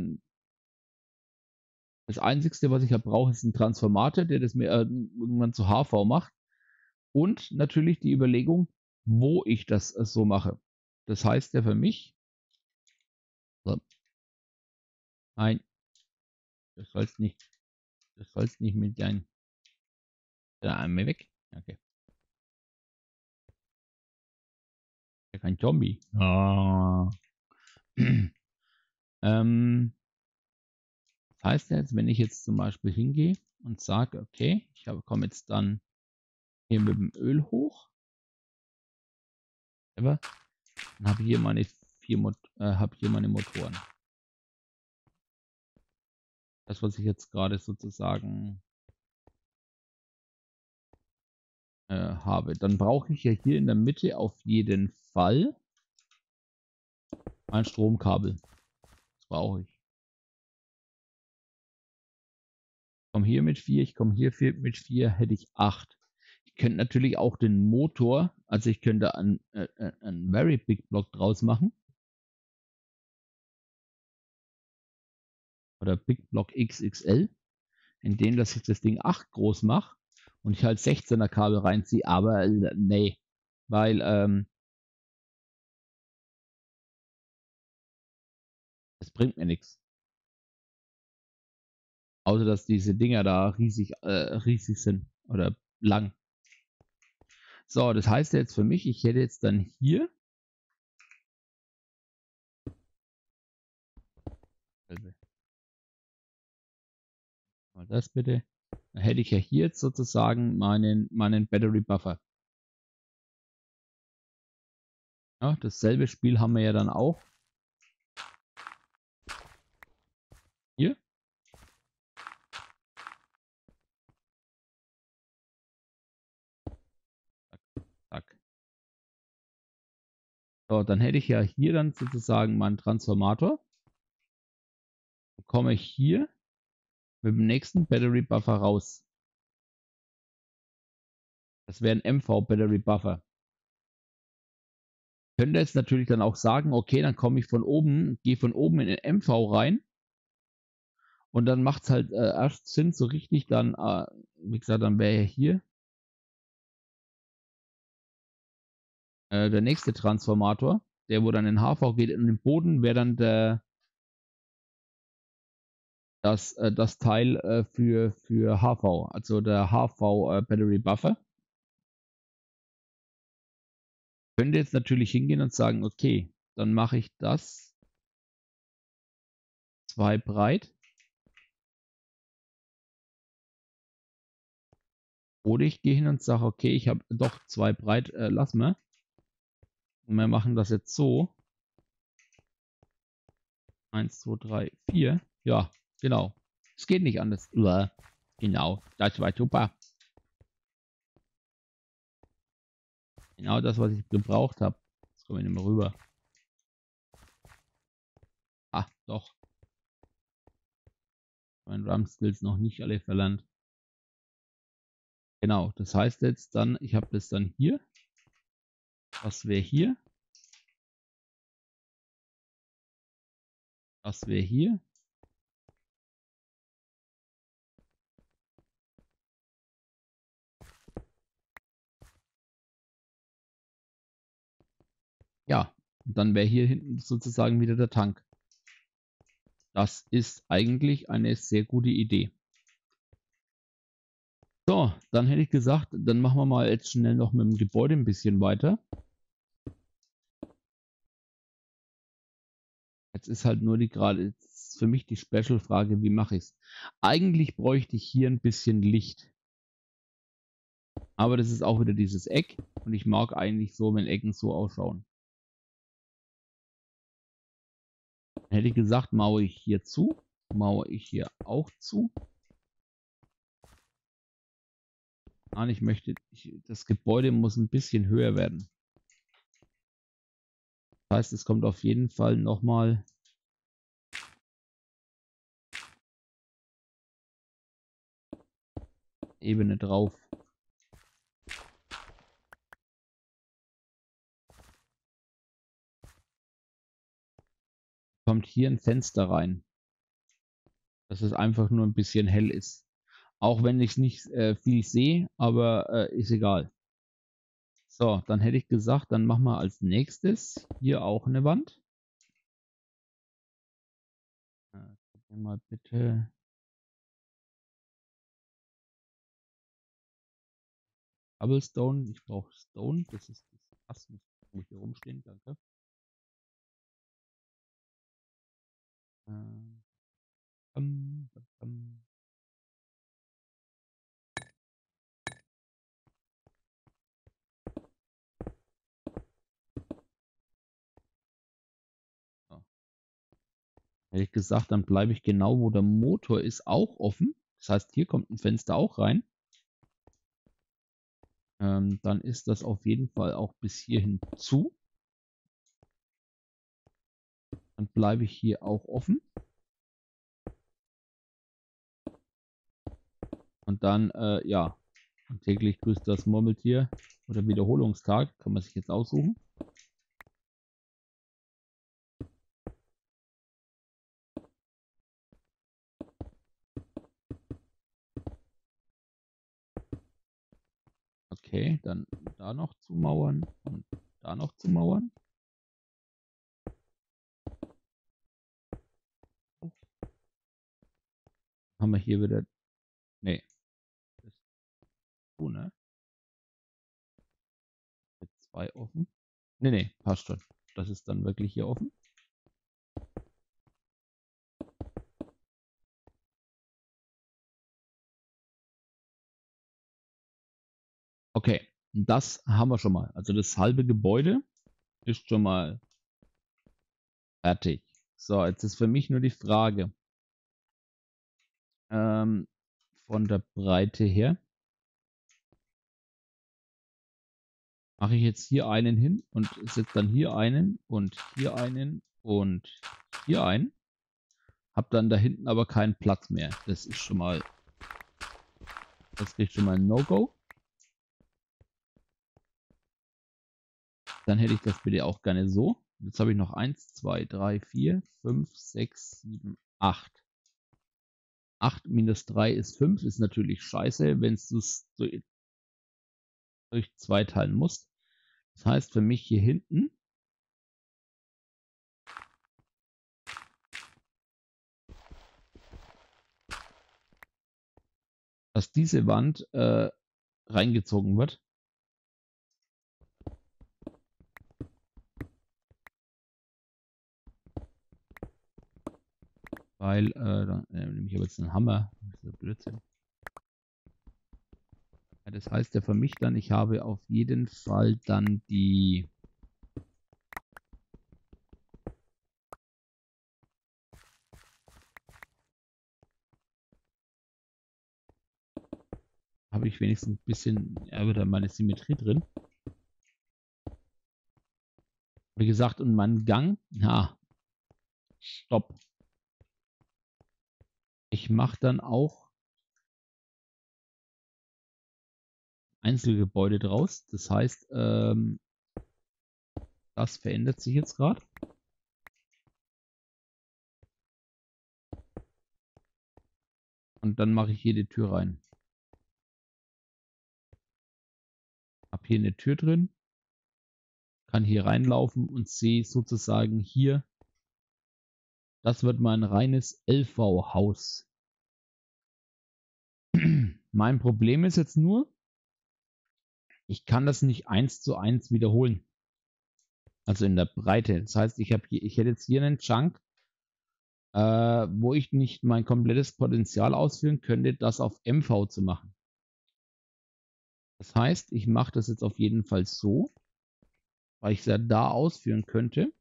das Einzige, was ich halt brauche, ist ein Transformator, der das mir äh, irgendwann zu H V macht. Und natürlich die Überlegung, wo ich das äh, so mache. Das heißt ja für mich, so, nein, das soll's nicht, das soll's nicht mit deinem, da einmal weg. Okay. Ja, kein Zombie. Ah. ähm, das heißt jetzt, wenn ich jetzt zum Beispiel hingehe und sage, okay, ich komme jetzt dann hier mit dem Öl hoch, dann habe ich hier meine vier Mot äh, habe hier meine Motoren. Das, was ich jetzt gerade sozusagen äh, habe. Dann brauche ich ja hier in der Mitte auf jeden Fall ein Stromkabel. Das brauche ich. Ich komme hier mit vier, ich komme hier mit vier, hätte ich acht. Ich könnte natürlich auch den Motor, also ich könnte einen, äh, einen Very Big Block draus machen. Oder Big Block X X L, in dem, dass ich das Ding acht groß mache und ich halt sechzehner Kabel reinziehe, aber äh, nee, weil ähm, das bringt mir nichts. Außer dass diese Dinger da riesig, äh, riesig sind oder lang. So, das heißt jetzt für mich, ich hätte jetzt dann hier mal das bitte. Dann hätte ich ja hier jetzt sozusagen meinen, meinen Battery Buffer. Ja, dasselbe Spiel haben wir ja dann auch hier. Zack, zack. So, dann hätte ich ja hier dann sozusagen meinen Transformator. Dann komme ich hier mit dem nächsten Battery Buffer raus. Das wäre ein M V Battery Buffer. Könnte jetzt natürlich dann auch sagen, okay, dann komme ich von oben, gehe von oben in den M V rein. Und dann macht es halt äh, erst Sinn, so richtig dann, äh, wie gesagt, dann wäre hier äh, der nächste Transformator, der wo dann in H V geht. Und im Boden wäre dann der, das, äh, das Teil äh, für, für H V, also der H V äh, Battery Buffer. Könnte jetzt natürlich hingehen und sagen, okay, dann mache ich das zwei breit. Oder ich gehe hin und sage, okay, ich habe doch zwei breit, äh, lass mal. Und wir machen das jetzt so. Eins, zwei, drei, vier. Ja, genau. Es geht nicht anders. Uah. Genau, das war super. Genau das, was ich gebraucht habe. Jetzt komme ich nicht mehr rüber. Ah, doch. Mein Ram-Skills noch nicht alle verlernt. Genau, das heißt jetzt dann, ich habe das dann hier. Das wäre hier. Das wäre hier. Ja, und dann wäre hier hinten sozusagen wieder der Tank. Das ist eigentlich eine sehr gute Idee. So, dann hätte ich gesagt, dann machen wir mal jetzt schnell noch mit dem Gebäude ein bisschen weiter. Jetzt ist halt nur die gerade für mich die Special-Frage, wie mache ich es? Eigentlich bräuchte ich hier ein bisschen Licht. Aber das ist auch wieder dieses Eck. Und ich mag eigentlich so, wenn Ecken so ausschauen. Dann hätte ich gesagt, mauere ich hier zu. Mauere ich hier auch zu. Nein, ich möchte, ich, das Gebäude muss ein bisschen höher werden. Das heißt, es kommt auf jeden Fall nochmal Ebene drauf. Kommt hier ein Fenster rein, dass es einfach nur ein bisschen hell ist. Auch wenn ich nicht äh, viel sehe, aber äh, ist egal. So, dann hätte ich gesagt, dann machen wir als nächstes hier auch eine Wand. Äh, gib mir mal bitte Cobblestone. Ich brauche Stone. Das ist das Fass, muss hier rumstehen. Danke. Äh, bam, bam, bam. So. Hätte ich gesagt, dann bleibe ich genau, wo der Motor ist, auch offen. Das heißt, hier kommt ein Fenster auch rein. Ähm, dann ist das auf jeden Fall auch bis hierhin zu. Dann bleibe ich hier auch offen. Und dann, äh, ja, täglich grüßt das Murmeltier oder Wiederholungstag, kann man sich jetzt aussuchen. Okay, dann da noch zu mauern und da noch zu mauern. Haben wir hier wieder, nee, das ist so, ne? Mit zwei offen. Nee, nee, passt schon. Das ist dann wirklich hier offen. Okay, das haben wir schon mal. Also das halbe Gebäude ist schon mal fertig. So, jetzt ist für mich nur die Frage, ähm, von der Breite her, mache ich jetzt hier einen hin und setze dann hier einen und hier einen und hier einen. Hab dann da hinten aber keinen Platz mehr. Das ist schon mal, das ist schon mal ein No-Go. Dann hätte ich das bitte auch gerne so. Jetzt habe ich noch eins, zwei, drei, vier, fünf, sechs, sieben, acht. acht minus drei ist fünf, ist natürlich scheiße, wenn du es durch zwei teilen musst. Das heißt für mich hier hinten, dass diese Wand äh, reingezogen wird. Weil, äh, dann äh, nehme ich aber jetzt einen Hammer. Das ist ja Blödsinn. Das heißt ja für mich dann, ich habe auf jeden Fall dann die habe ich wenigstens ein bisschen ja, wieder meine Symmetrie drin. Wie gesagt, und mein Gang, na, stopp. Ich mache dann auch Einzelgebäude draus. Das heißt, ähm, das verändert sich jetzt gerade. Und dann mache ich hier die Tür rein. Habe hier eine Tür drin. Kann hier reinlaufen und sehe sozusagen hier, das wird mein reines L V-Haus. Mein Problem ist jetzt nur, ich kann das nicht eins zu eins wiederholen. Also in der Breite. Das heißt, ich, hab hier, ich hätte jetzt hier einen Chunk, äh, wo ich nicht mein komplettes Potenzial ausführen könnte, das auf M V zu machen. Das heißt, ich mache das jetzt auf jeden Fall so, weil ich es ja da ausführen könnte,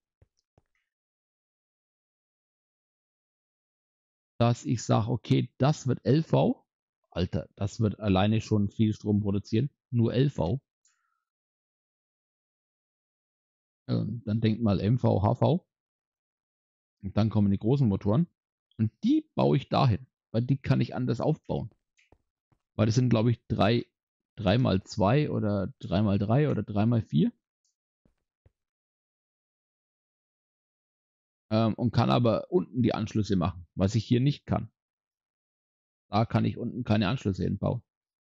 dass ich sage, okay, das wird L V. Alter, das wird alleine schon viel Strom produzieren. Nur L V. Ähm, dann denkt mal M V, H V. Und dann kommen die großen Motoren. Und die baue ich dahin. Weil die kann ich anders aufbauen. Weil das sind, glaube ich, drei, drei mal zwei oder drei mal drei oder drei mal vier. Ähm, und kann aber unten die Anschlüsse machen, was ich hier nicht kann. Da kann ich unten keine Anschlüsse hinbauen.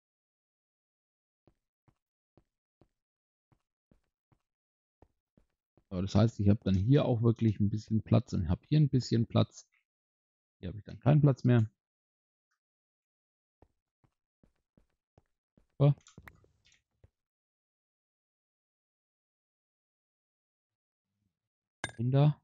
Aber das heißt, ich habe dann hier auch wirklich ein bisschen Platz und habe hier ein bisschen Platz. Hier habe ich dann keinen Platz mehr. So. Da.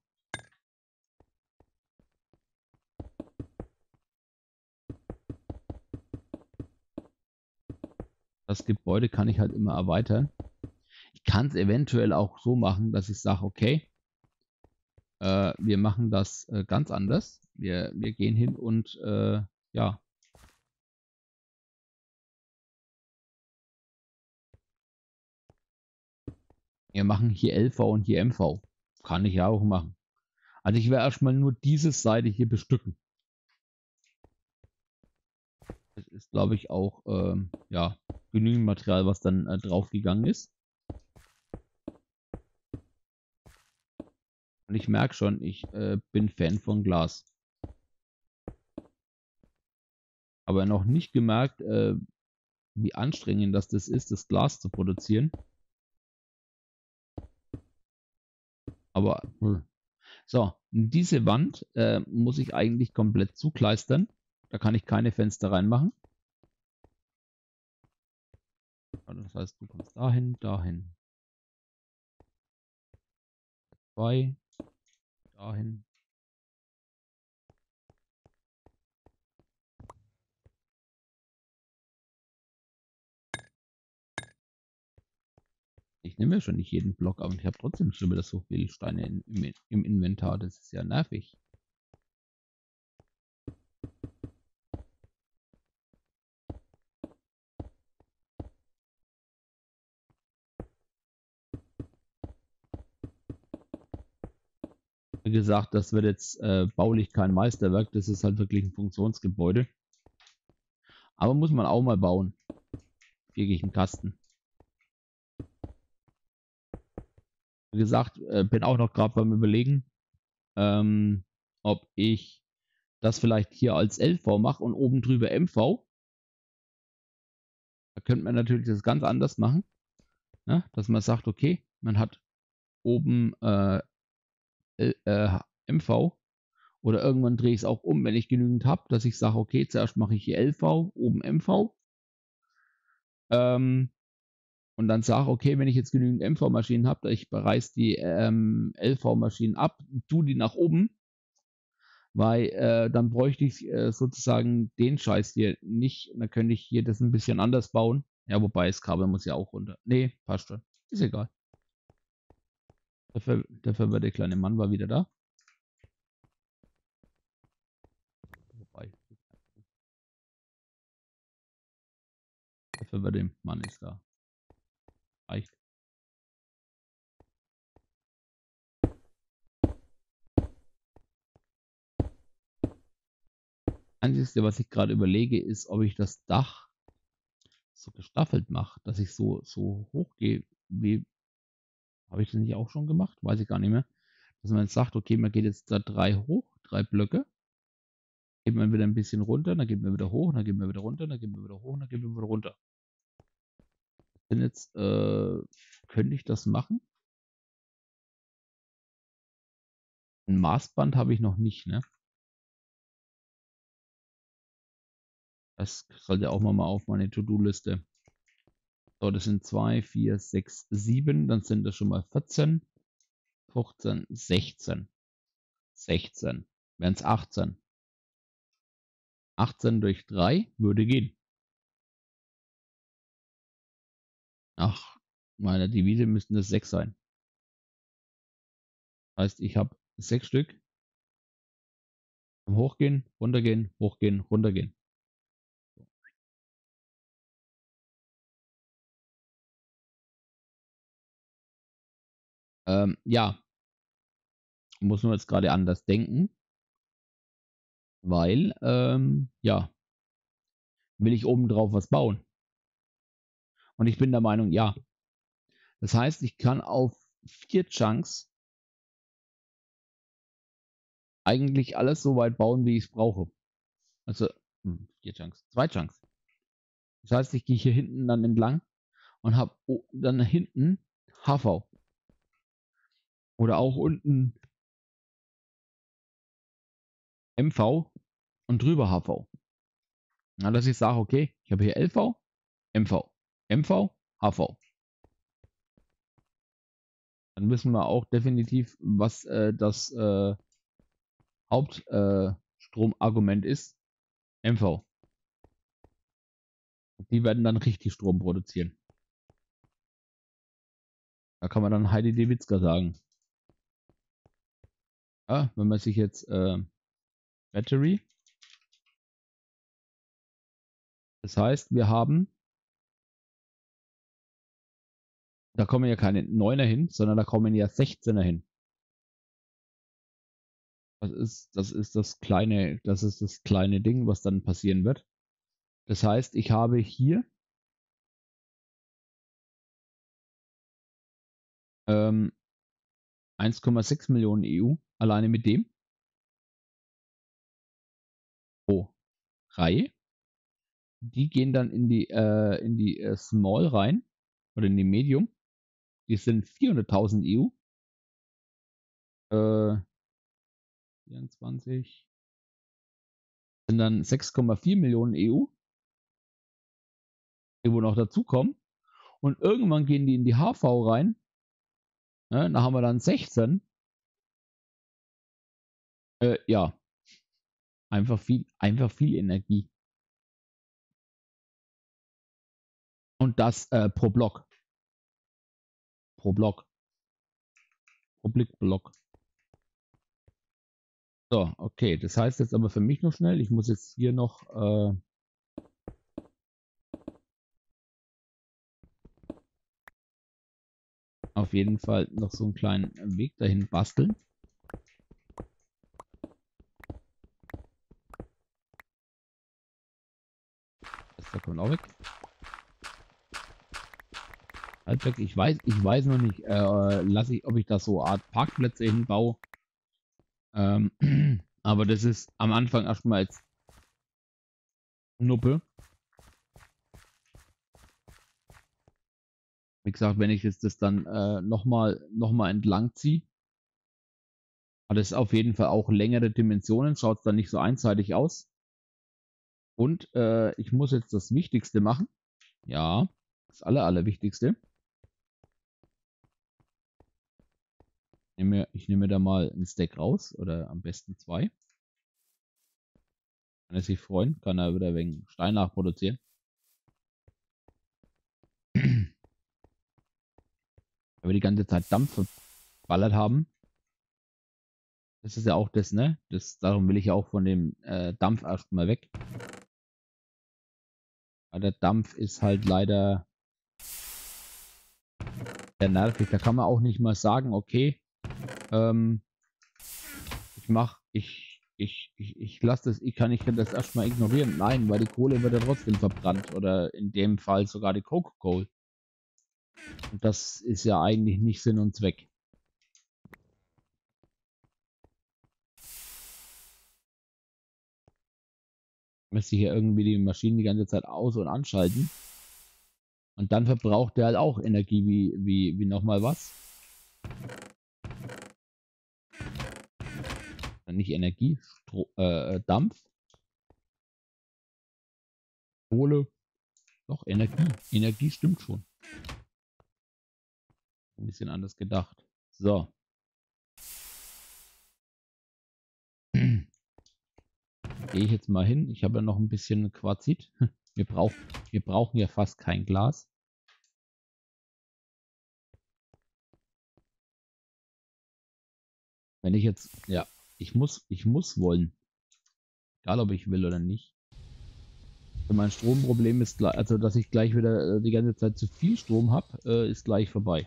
Das Gebäude kann ich halt immer erweitern. Ich kann es eventuell auch so machen, dass ich sage, okay, äh, wir machen das äh, ganz anders. Wir, wir gehen hin und äh, ja. Wir machen hier L V und hier M V. Kann ich ja auch machen. Also ich werde erstmal nur diese Seite hier bestücken. Das ist, glaube ich, auch ähm, ja, genügend Material, was dann äh, draufgegangen ist. Und ich merke schon, ich äh, bin Fan von Glas. Aber noch nicht gemerkt, äh, wie anstrengend das, das ist, das Glas zu produzieren. Aber hm. So, diese Wand äh, muss ich eigentlich komplett zukleistern. Da kann ich keine Fenster reinmachen. Das heißt, du kommst dahin, dahin. Zwei, dahin. Ich nehme ja schon nicht jeden Block, aber ich habe trotzdem schon wieder so viele Steine in, im, im Inventar. Das ist ja nervig. Wie gesagt, das wird jetzt äh, baulich kein Meisterwerk. Das ist halt wirklich ein Funktionsgebäude. Aber muss man auch mal bauen. Vierkigen Kasten. Wie gesagt, äh, bin auch noch gerade beim Überlegen, ähm, ob ich das vielleicht hier als L V mache und oben drüber M V. Da könnte man natürlich das ganz anders machen. Ne? Dass man sagt, okay, man hat oben äh, L, äh, M V oder irgendwann drehe ich es auch um, wenn ich genügend habe, dass ich sage, okay, zuerst mache ich hier L V, oben M V. Ähm, und dann sage, okay, wenn ich jetzt genügend M V-Maschinen habe, ich reiß die ähm, L V-Maschinen ab, tu die nach oben, weil äh, dann bräuchte ich äh, sozusagen den Scheiß hier nicht. Und dann könnte ich hier das ein bisschen anders bauen. Ja, wobei das Kabel muss ja auch runter. Nee, passt schon. Ist egal. Dafür, dafür war der kleine Mann war wieder da. Wobei. Dafür war der Mann ist da. Reicht. Einzige, was ich gerade überlege, ist, ob ich das Dach so gestaffelt mache, dass ich so, so hoch gehe. Wie habe ich das nicht auch schon gemacht? Weiß ich gar nicht mehr. Dass man jetzt sagt, okay, man geht jetzt da drei hoch, drei Blöcke. Geht man wieder ein bisschen runter, dann geht man wieder hoch, dann geht man wieder runter, dann geht man wieder hoch, dann geht man wieder runter. Denn jetzt äh, könnte ich das machen. Ein Maßband habe ich noch nicht, ne? Das sollte auch mal auf meine To-Do-Liste. So, das sind zwei, vier, sechs, sieben. Dann sind das schon mal vierzehn, fünfzehn, sechzehn. sechzehn. Wären es achtzehn. achtzehn durch drei würde gehen. Ach, meiner Devise müssten das sechs sein. Heißt, ich habe sechs Stück. Hochgehen, runtergehen, hochgehen, runtergehen. Ähm, ja, muss man jetzt gerade anders denken, weil, ähm, ja, will ich oben drauf was bauen. Und ich bin der Meinung, ja. Das heißt, ich kann auf vier Chunks eigentlich alles so weit bauen, wie ich es brauche. Also, hm, vier Chunks, zwei Chunks. Das heißt, ich gehe hier hinten dann entlang und habe dann hinten H V. Oder auch unten M V und drüber H V. Na, dass ich sage, okay, ich habe hier L V, M V, M V, H V. Dann wissen wir auch definitiv, was äh, das äh, Hauptstromargument äh, ist. M V. Die werden dann richtig Strom produzieren. Da kann man dann Heidi de Witzka sagen. Ja, wenn man sich jetzt äh, Battery. Das heißt, wir haben, da kommen ja keine Neuner hin, sondern da kommen ja Sechzehner hin. Das ist, das ist das kleine, das ist das kleine Ding, was dann passieren wird. Das heißt, ich habe hier ähm, eins Komma sechs Millionen E U alleine mit dem pro Reihe. Die gehen dann in die, äh, in die äh, Small rein oder in die Medium. Die sind vierhunderttausend E U. Äh, vierundzwanzig sind dann sechs Komma vier Millionen E U, die wohl noch dazukommen. Und irgendwann gehen die in die H V rein. Ne? Da haben wir dann sechzehn. Äh, ja, einfach viel, einfach viel Energie. Und das äh, pro Block. Pro Block. Pro Blickblock. So, okay. Das heißt jetzt aber für mich noch schnell, ich muss jetzt hier noch äh, auf jeden Fall noch so einen kleinen Weg dahin basteln. Das kommt auch weg. Halt weg. Ich weiß, ich weiß noch nicht, äh, lasse ich, ob ich da so Art Parkplätze hinbaue. Ähm, aber das ist am Anfang erstmal als Nuppe. Wie gesagt, wenn ich jetzt das dann äh, nochmal noch mal entlang ziehe, hat es auf jeden Fall auch längere Dimensionen, schaut es dann nicht so einseitig aus. Und äh, ich muss jetzt das Wichtigste machen. Ja, das aller, Allerwichtigste. Ich nehme, ich nehme da mal ein Stack raus oder am besten zwei. Kann er sich freuen, kann er wieder wegen Stein nachproduzieren. weil wir die ganze Zeit Dampf verballert haben. Das ist ja auch das, ne? Das, darum will ich ja auch von dem äh, Dampf erstmal weg. Weil der Dampf ist halt leider sehr nervig. Da kann man auch nicht mal sagen, okay, ähm, ich mach, ich, ich, ich, ich lasse das, ich kann, ich kann das erstmal ignorieren. Nein, weil die Kohle wird ja trotzdem verbrannt. Oder in dem Fall sogar die Coke Coal. Und das ist ja eigentlich nicht Sinn und Zweck. Müsste ich hier irgendwie die Maschinen die ganze Zeit aus- und anschalten. Und dann verbraucht der halt auch Energie wie, wie, wie nochmal was. Nicht Energie, Stro äh, Dampf, Kohle, doch Energie. Energie stimmt schon. Ein bisschen anders gedacht. So. Gehe ich jetzt mal hin. Ich habe ja noch ein bisschen Quarzit. Wir, brauch, wir brauchen ja fast kein Glas. Wenn ich jetzt, ja, ich muss, ich muss wollen. Egal, ob ich will oder nicht. Für mein Stromproblem ist, also dass ich gleich wieder äh, die ganze Zeit zu viel Strom habe, äh, ist gleich vorbei.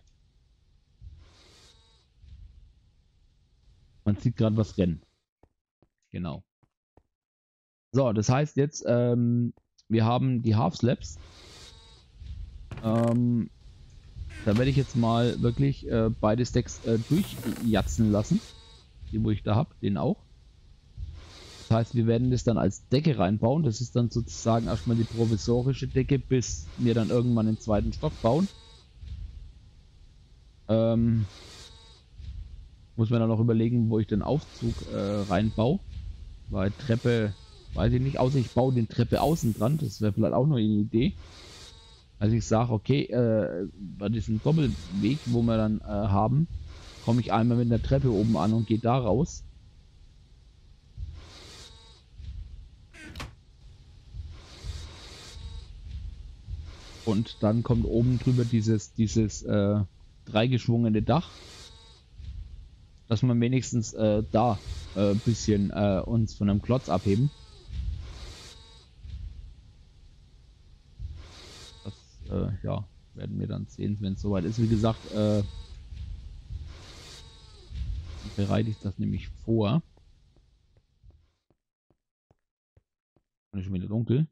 Man sieht gerade was rennen. Genau. So, das heißt jetzt, ähm, wir haben die Half Slabs. Ähm, da werde ich jetzt mal wirklich äh, beide Stacks äh, durchjatzen lassen. Die, wo ich da habe, den auch. Das heißt, wir werden das dann als Decke reinbauen. Das ist dann sozusagen erstmal die provisorische Decke, bis wir dann irgendwann den zweiten Stock bauen. Ähm, muss man dann noch überlegen, wo ich den Aufzug äh, reinbaue. Weil Treppe, weiß ich nicht, außer ich baue den Treppe außen dran. Das wäre vielleicht auch noch eine Idee. Also ich sage, okay, äh, bei diesem Doppelweg, wo wir dann äh, haben, komme ich einmal mit der Treppe oben an und gehe da raus. Und dann kommt oben drüber dieses, dieses äh, dreigeschwungene Dach, dass man wenigstens äh, da ein äh, bisschen äh, uns von einem Klotz abheben. Das äh, ja, werden wir dann sehen, wenn es soweit ist. Wie gesagt, äh, bereite ich das nämlich vor. Und ist schon wieder dunkel.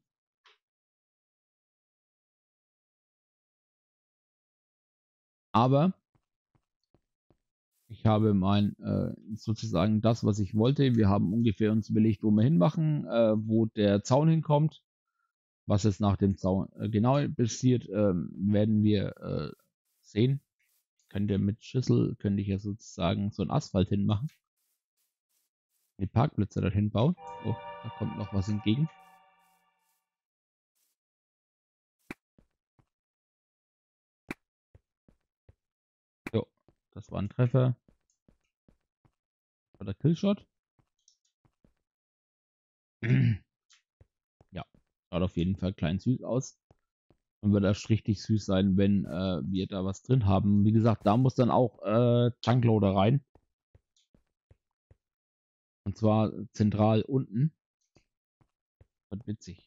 Aber ich habe mein äh, sozusagen das, was ich wollte. Wir haben ungefähr uns überlegt, wo wir hinmachen, äh, wo der Zaun hinkommt. Was jetzt nach dem Zaun äh, genau passiert, äh, werden wir äh, sehen. Könnt ihr mit Schüssel, könnte ich ja sozusagen so ein Asphalt hinmachen. Die Parkplätze dorthin bauen. Oh, da kommt noch was entgegen. Jo, das war ein Treffer. Oder Killshot. Ja, schaut auf jeden Fall klein süß aus. Und wird erst richtig süß sein, wenn äh, wir da was drin haben. Wie gesagt, da muss dann auch äh, Chunkloader rein. Und zwar zentral unten. Wird witzig.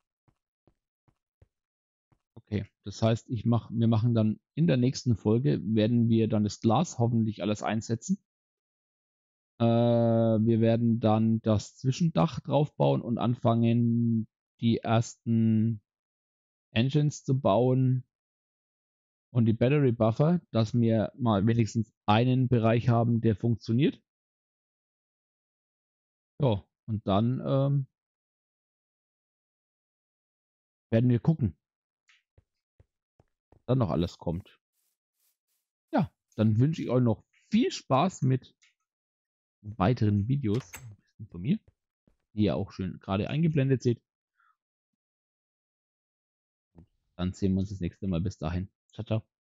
Okay, das heißt, ich mach, wir machen dann in der nächsten Folge, werden wir dann das Glas hoffentlich alles einsetzen. Äh, wir werden dann das Zwischendach draufbauen und anfangen, die ersten Engines zu bauen und die Battery Buffer, dass wir mal wenigstens einen Bereich haben, der funktioniert. Ja, und dann ähm, werden wir gucken, was dann noch alles kommt. Ja, dann wünsche ich euch noch viel Spaß mit weiteren Videos von mir, die ihr auch schön gerade eingeblendet seht. Dann sehen wir uns das nächste Mal. Bis dahin. Ciao, ciao.